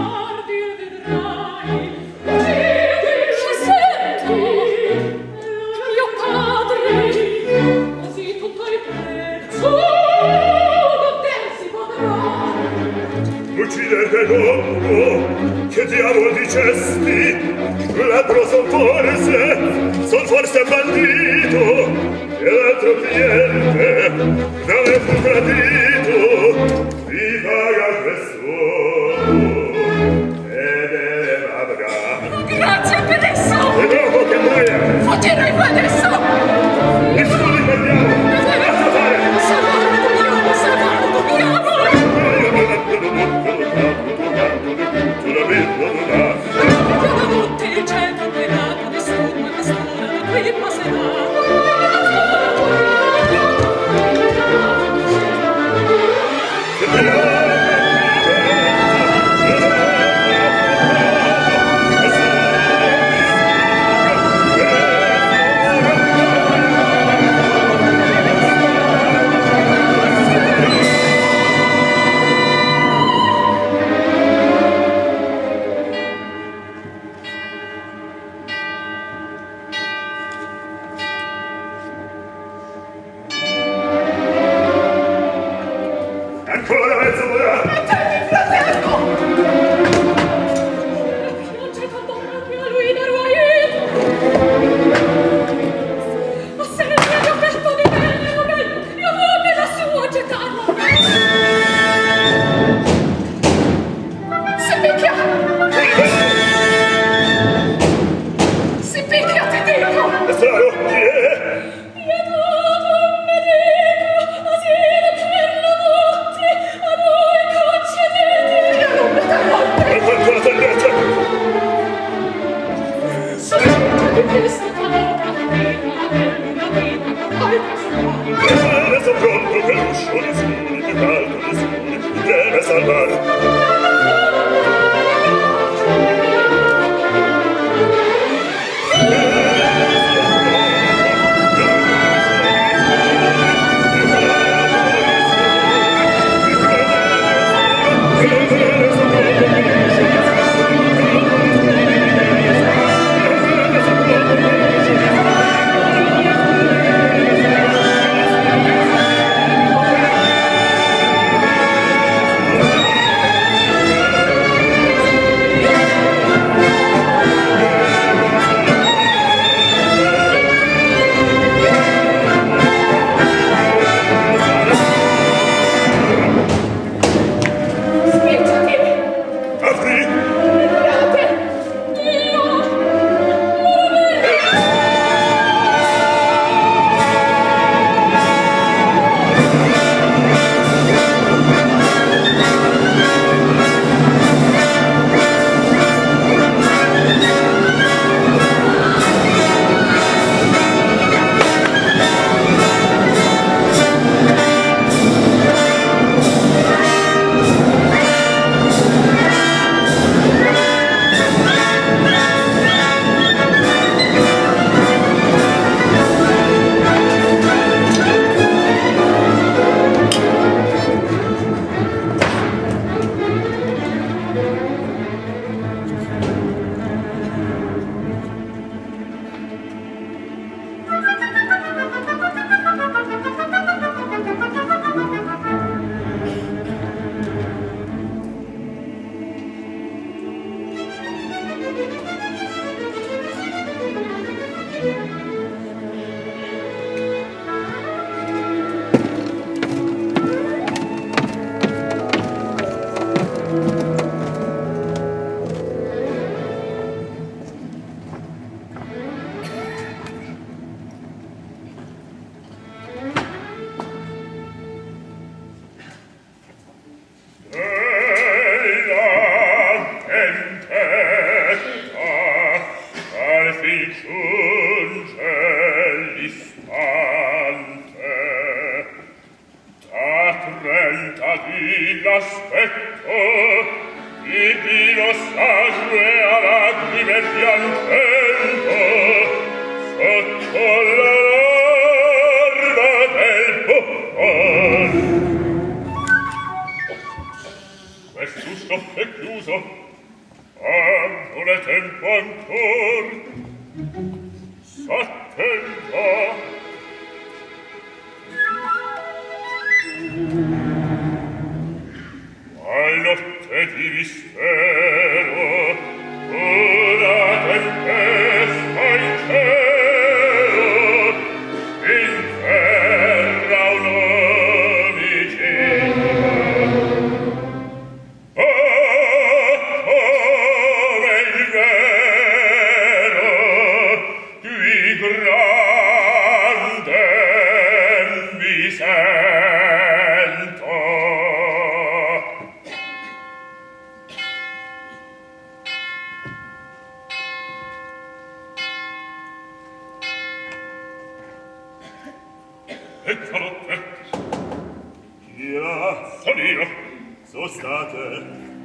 dicesti, l'altro son forse, son forse bandito, e l'altro cliente, da me fu tradito, mi paga questo, ed elevabra. Grazie, Pedesso! E dopo che muoia! Fuggirai qua adesso! Nessuno li guardiamo! Lascia fare! Salvardo mio, salvardo mio! Ancora mezz'ora! Mettemi in fraternio! Non c'è condonna che a lui darò aiuto! Ma se ne viene aperto di me, io me, io voglio la sua gettarla! Si picchia! Si picchia, ti dico! È strano, chi è? E qualcuno tendete? E sono pronto che l'uscio di scuri, più caldo di scuri, deve salvare. Al notte di mistero, e calotte. Chi là? Son io. So state.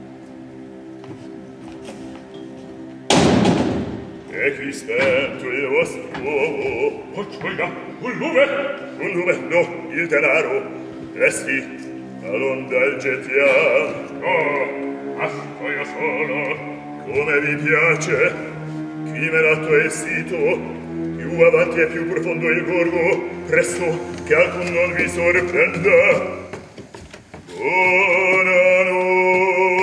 E chi spento il vostro uovo? Oh, gioia, un lume? Un lume, no, il denaro. Resti, all'onda il gettiamo. No, ma sto io solo. Come vi piace, chi me l'atto è il sito, più avanti e più profondo il gorgo, presto che alcun non vi sorprenda. Buonanotte.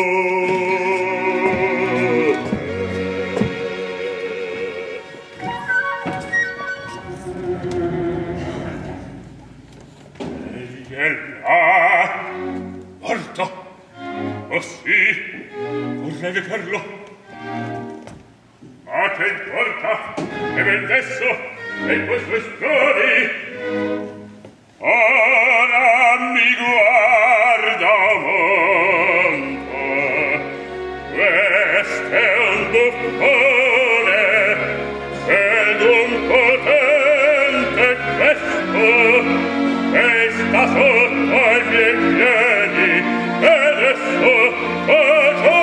Egli è là, morto. Oh sì, vorrei vederlo. Ma che importa? Che bellezzo e queste stroni. Ora mi guarda monta. Questo è un buffone ed un potente questo e sta sotto ai miei piedi e adesso faccio.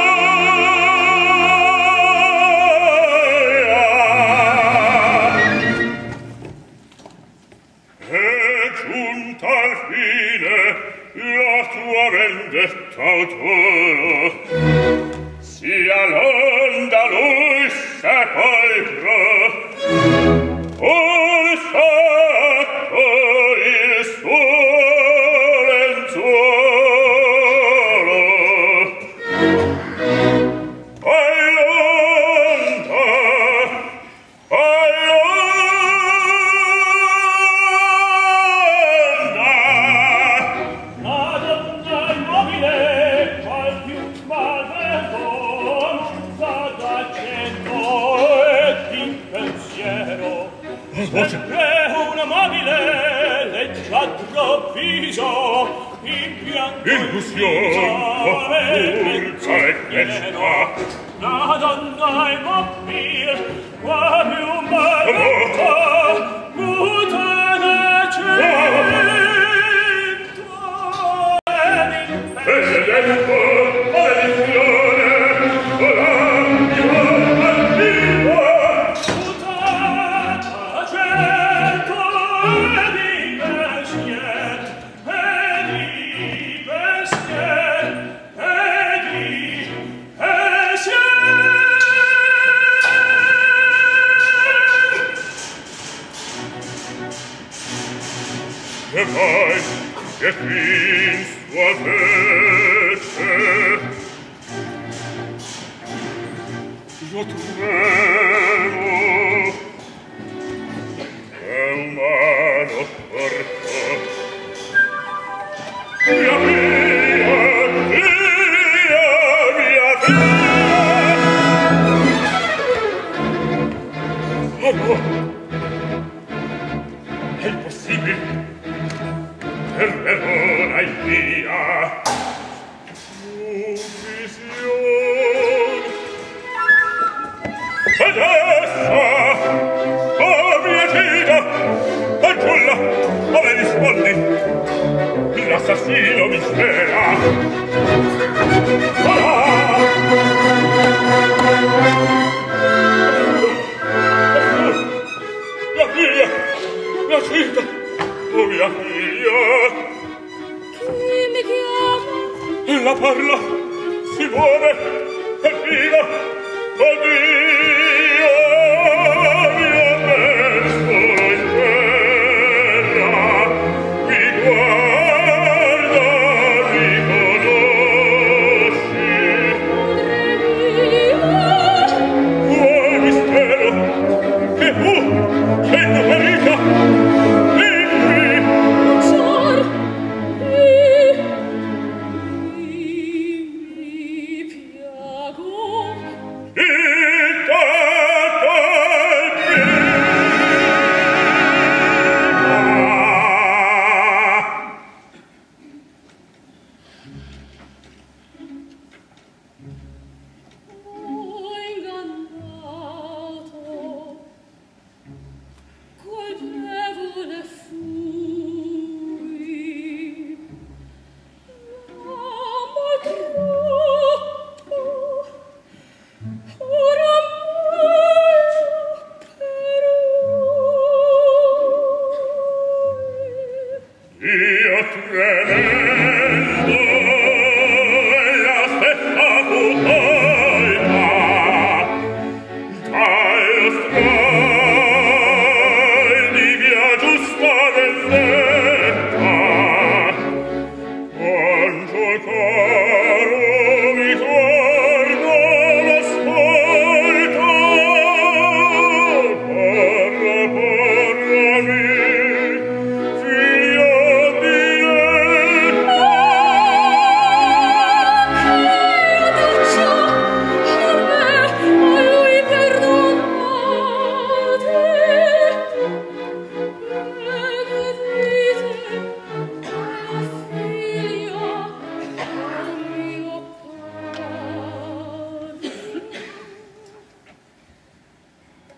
La tua vendetta autoro sia l'onda lui sepolcro un sacco il suo lenzuolo all'onda sempre un amabile leggiadro viso in bianco illusion forza e festa la donna immobile quale un baletto muta da cento ed il tempo maledizione volando al vivo e poi che fin sua vece io tremo è umano corpo mia via via mia via oh no è impossibile per Verona il via un visione ed essa oh mia gita fanciulla come rispondi l'assassino mi spera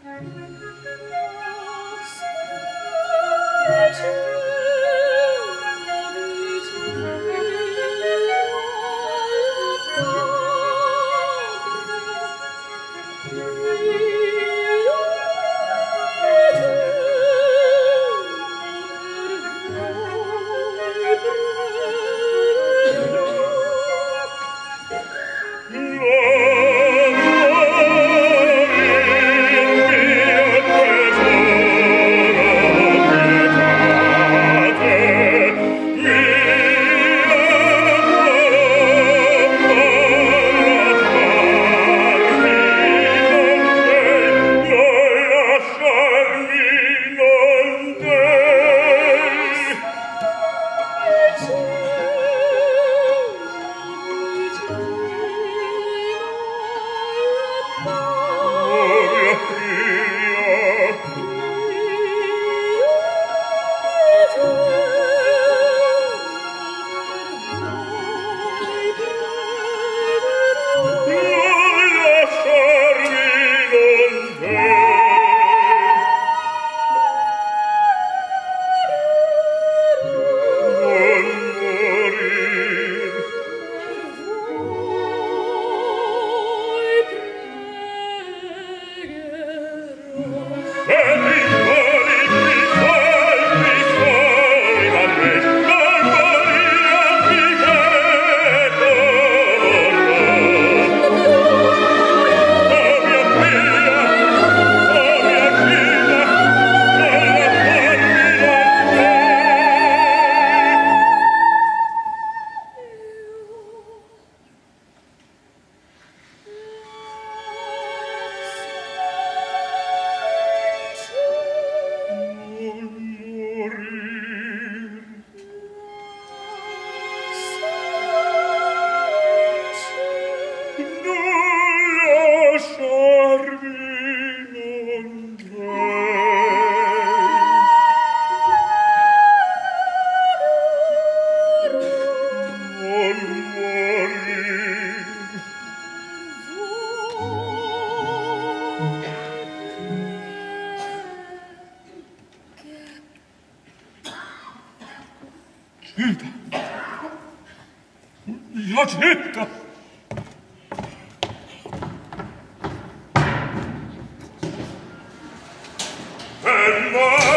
Accetta! E